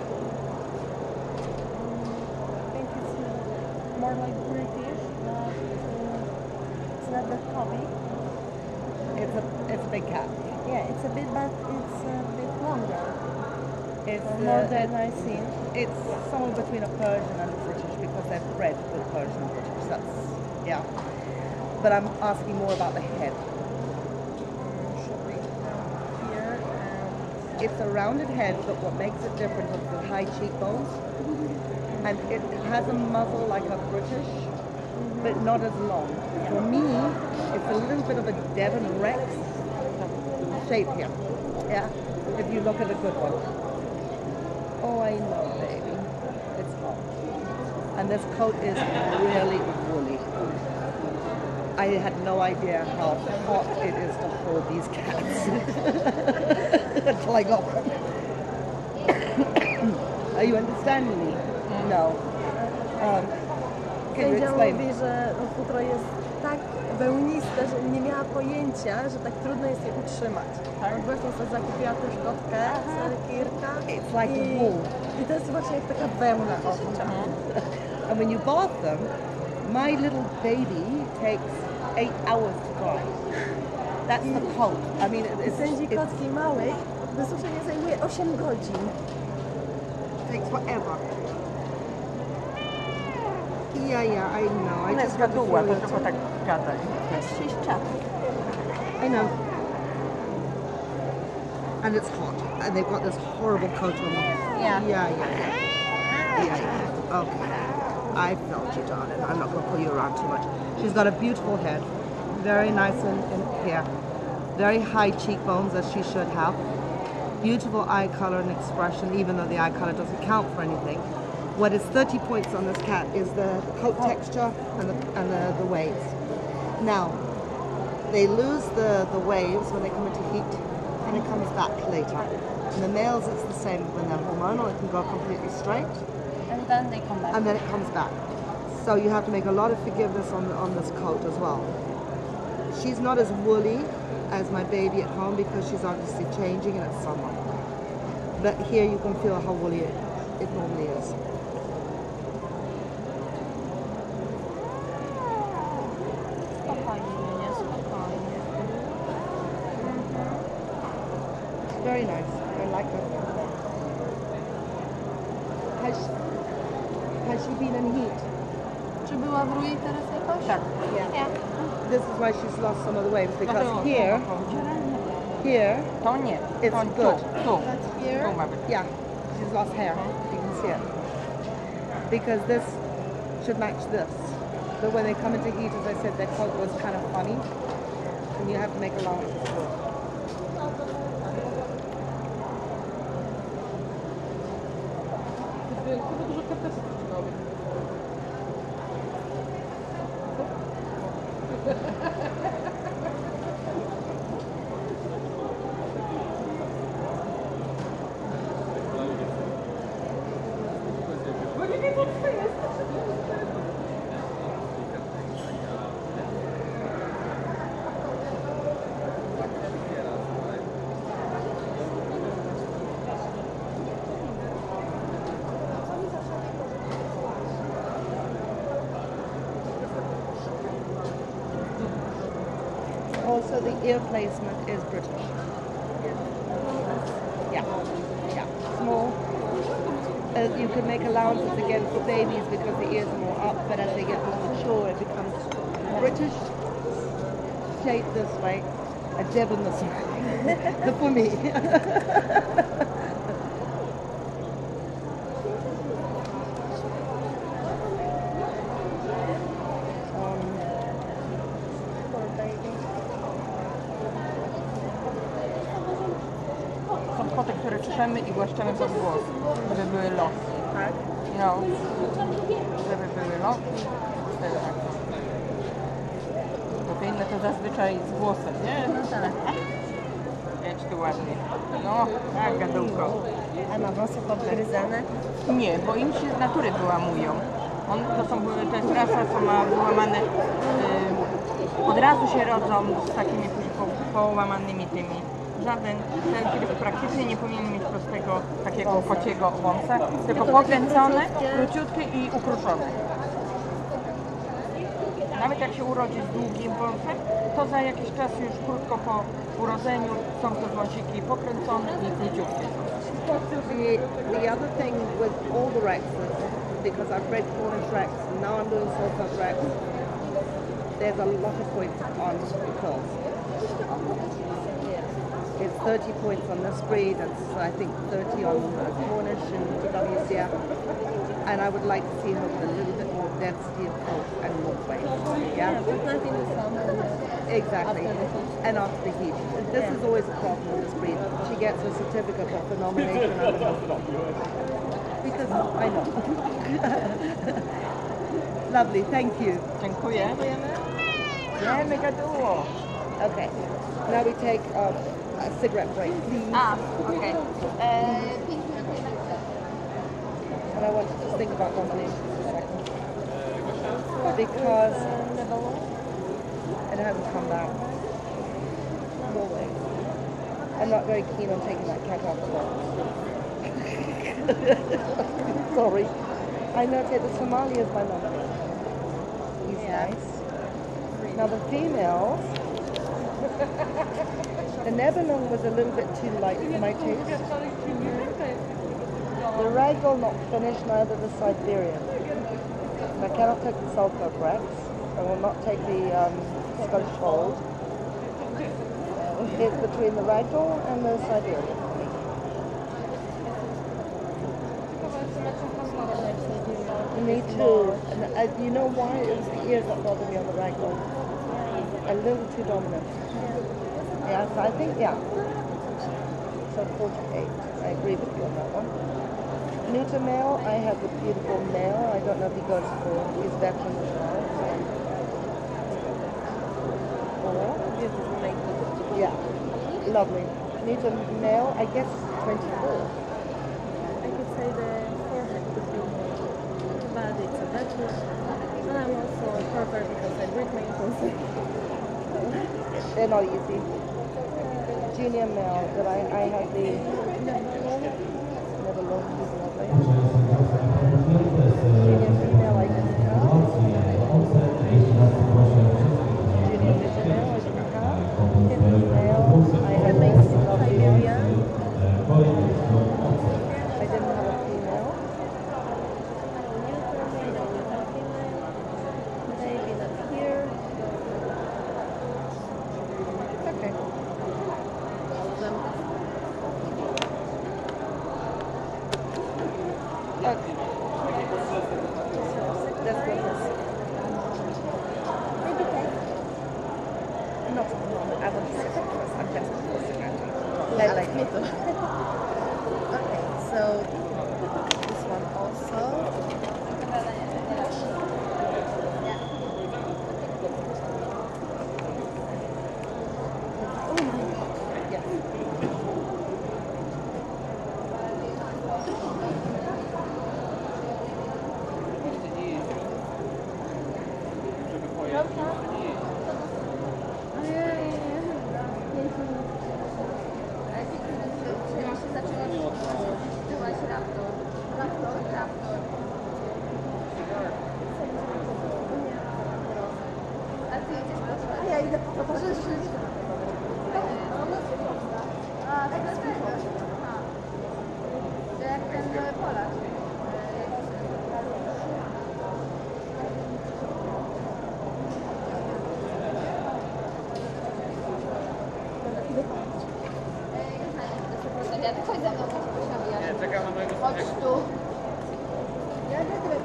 I think it's more like British, but it's not that hobby. It's a big cat. Yeah, it's a bit, but it's a bit longer. It's More than I've seen. It's somewhere between a Persian and a British because they're bred with Persian and British. That's yeah. But I'm asking more about the head. Here, It's a rounded head, but what makes it different is the high cheekbones. And it has a muzzle like a British, but not as long. For me, it's a little bit of a Devon Rex shape here. Yeah, if you look at a good one. Oh, I know, baby. It's hot. And this coat is really woolly. I had no idea how hot it is to hold these cats until I got them. Are you understanding me? No. Can you Sędzia explain? mówi, że futro jest tak wełniste, że nie miała pojęcia, że tak trudno jest je utrzymać. Tak? Właśnie sobie zakupiła tę szczotkę, Selkirka. It's like wool. I to jest właśnie jak taka wełna owcza. And when you bath them, my little baby takes 8 hours to dry. That's the coat. I mean, Sędzi kotki małej wysuszenie zajmuje 8 godzin. Takes forever. Yeah, I know. Ona jest gaduła, to tylko tak gada. Jest 6 czapek. I know. And it's hot. And they've got this horrible coat on them. Yeah. Yeah. Okay. I felt you, darling. I'm not going to pull you around too much. She's got a beautiful head. Very nice in hair. Very high cheekbones, as she should have. Beautiful eye color and expression, even though the eye color doesn't count for anything. What is 30 points on this cat is the coat texture and the waves. Now, they lose the waves when they come into heat, and it comes back later. In the males, it's the same. When they're hormonal, it can go completely straight, And then they come back. and then it comes back. So you have to make a lot of forgiveness on this coat as well. She's not as woolly as my baby at home because she's obviously changing and it's summer. But here you can feel how woolly it normally is. Very nice. I like her. Has she been in heat? Czy była w rui teraz jakoś? Tak. Yeah. This is why she's lost some of the waves because here To nie. it's To good. Tu. That's here. Tu ma być. Yeah, she's lost hair. You can see it. Because this should match this. But when they come into heat, as I said, their coat was kind of funny. And you have to make allowances for it. also the ear placement is British. Yeah, yeah, small. You can make allowances again for babies because the ears are more up, but as they get more mature, it becomes British, shaped this way, a Devon this way, for me. Są koty, które czeszemy i głaszczemy pod głos, żeby były loki. Tak? No, żeby były loki. Wtedy tak. Bo te inne to zazwyczaj z głosem, nie? No tak. Jedź tu ładnie. No, tak, gadułko. A ma włosy podgryzane? Nie, bo im się z natury wyłamują. To jest rasa, co ma wyłamane, od razu się rodzą z takimi połamanymi tymi. Żaden kiedy praktycznie nie powinien mieć prostego, takiego kociego wąsa, tylko pokręcone, króciutkie i ukruszone. Nawet jak się urodzi z długim wąsem, to za jakiś czas już krótko po urodzeniu są to wąsiki pokręcone i króciutkie. The other thing with all the Rexes, because I've bred Cornish Rex, and now I'm doing Saltbuck Rex, there's a lot of points on curls. It's 30 points on this breed, it's I think 30 on Cornish and WCF, and I would like to see her with a little bit more density of coat and more weight. Yeah, but not in the summer. Exactly, and after the heat. This is always a problem with this breed. She gets a certificate of phenomenation out of her because I know. Lovely, thank you. Dziękuję. Wiemy, gaduło. Okay, now we take a cigarette break, please. Okay. And I want you to think about nomination for a second. Because it hasn't come back. Norway. I'm not very keen on taking that cat out the box. Sorry. I notate that Somali is my nominee. He's nice. Now the females, the Nebelung was a little bit too light for my taste. The Ragdoll not finished, neither the Siberian. I cannot take the Saltbuck Rex. I will not take the Scottish Fold. It's between the Ragdoll and the Siberian. Me too. And you know why? It was the ears that bothered me on the Ragdoll. A little too dominant. Yes, I think, yeah. So 48. I agree with you on that one. Neuter male, I have the beautiful male. I don't know if he goes for his veteran as well. Yeah, lovely. Neuter male, I guess 24. I could say the forehead could be more, but it's a veteran. And I'm also a purper because I breed my ankles. They're not easy. Junior male, but I have the never looked, he's lovely. Junior female, I didn't have. Junior little male, I didn't have. Little male, I had this lovely one. I didn't have a female. Maybe not here. Okay. Okay. Let's go first. Maybe cake. Not at the moment. I want to sit first. I'm desperate for a cigarette. Yeah, Like me too. Okay, so this one also. A ja idę towarzyszyć. Jak ten Polak. Chodź za mną, Nie, czekam na mojego chodź tu. Ja nagrywam.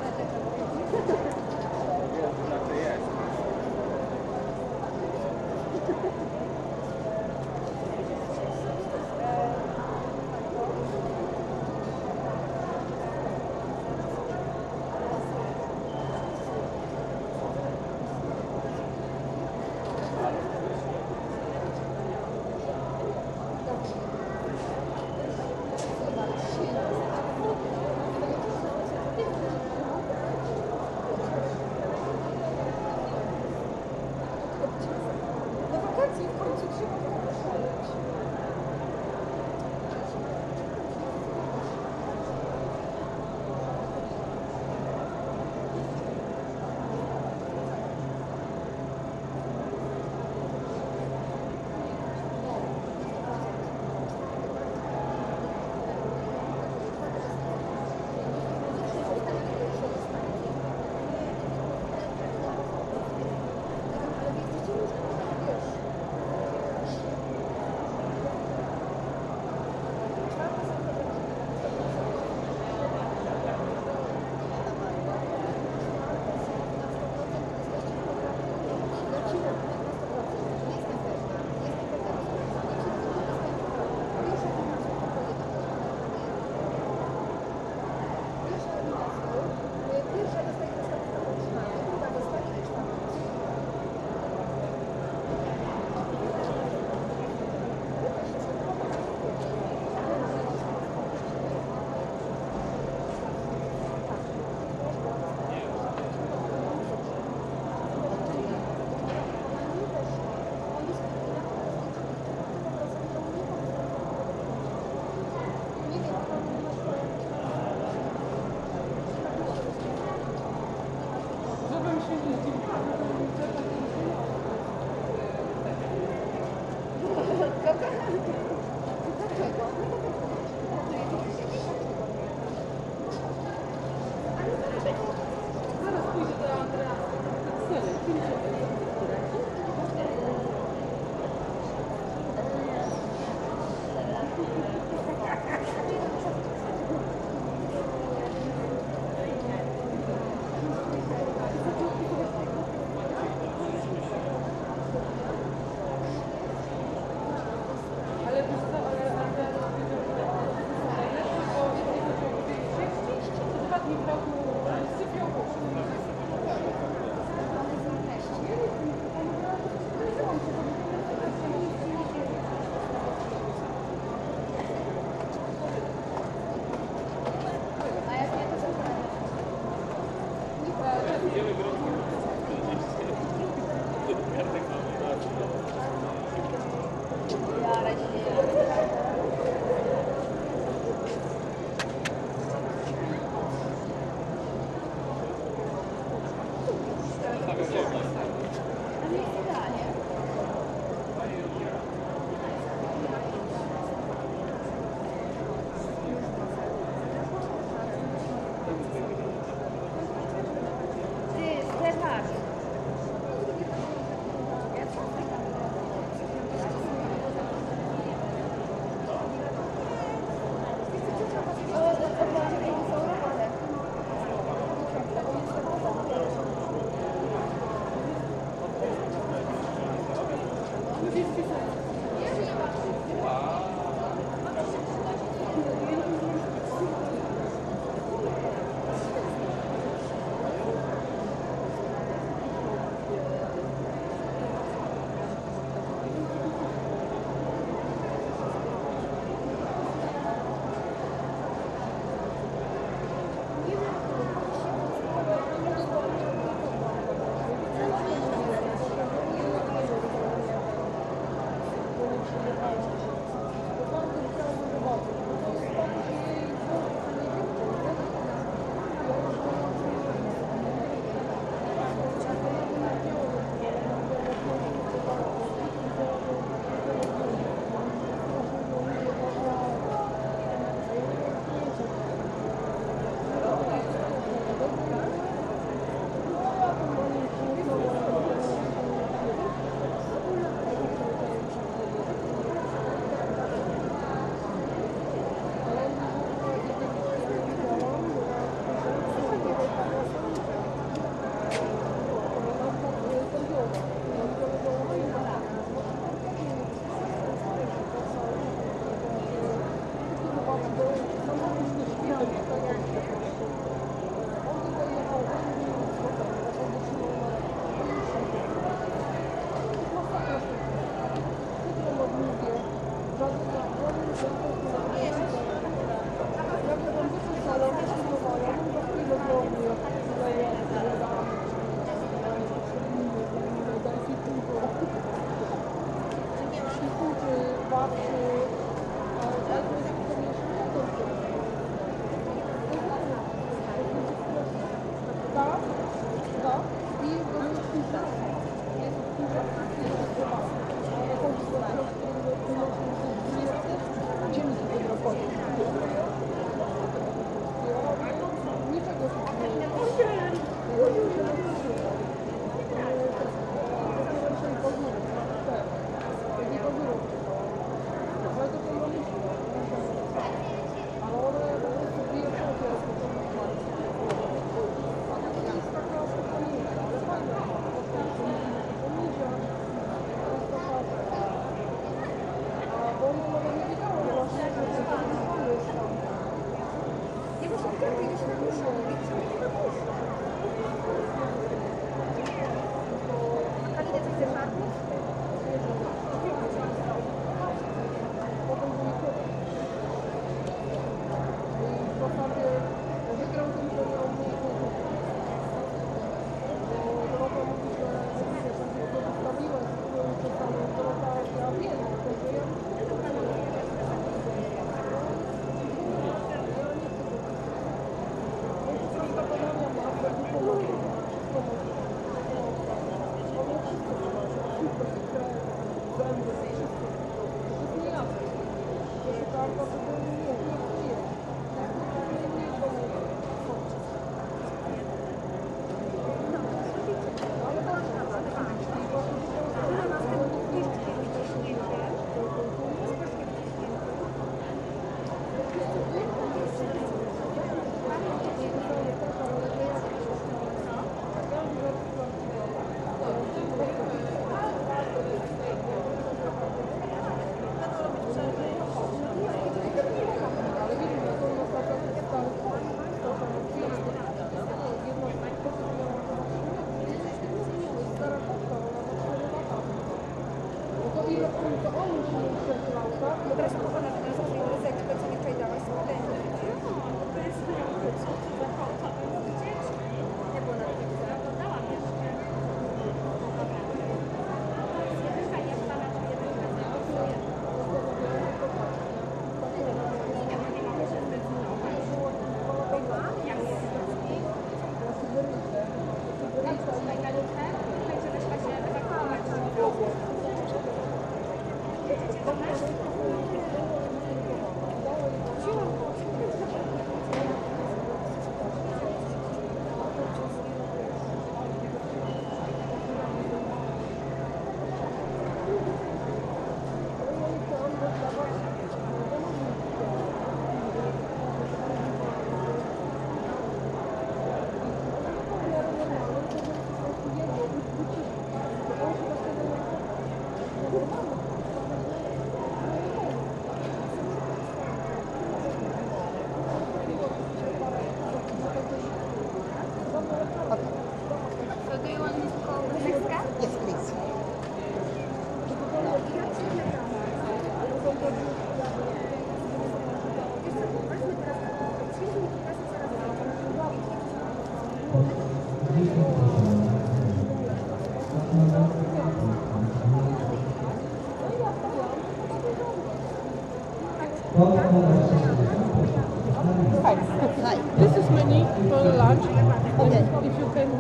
Hi. This is menu for the lunch. Okay. If you can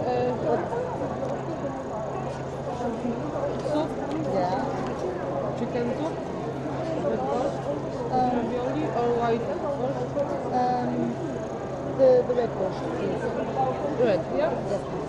soup. Yeah. Chicken soup. Red roast. Ravioli or white roast. The red roast, please. Red, yeah? Yes, please.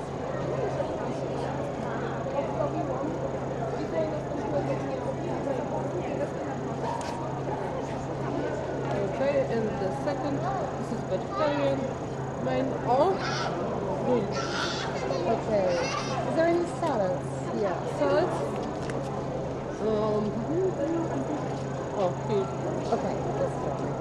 Okay, and the second, this is vegetarian, main or green. Okay. Is there any salads? Yeah. Salads? Oh, here. Okay, that's fine.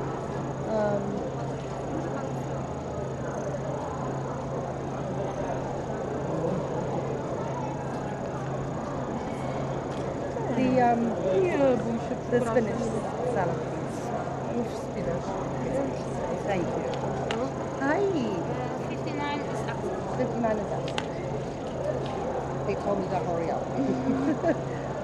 The spinach salad, please. With spinach. Thank you. Hi. 59 is up. 59 is up. They told me to hurry up.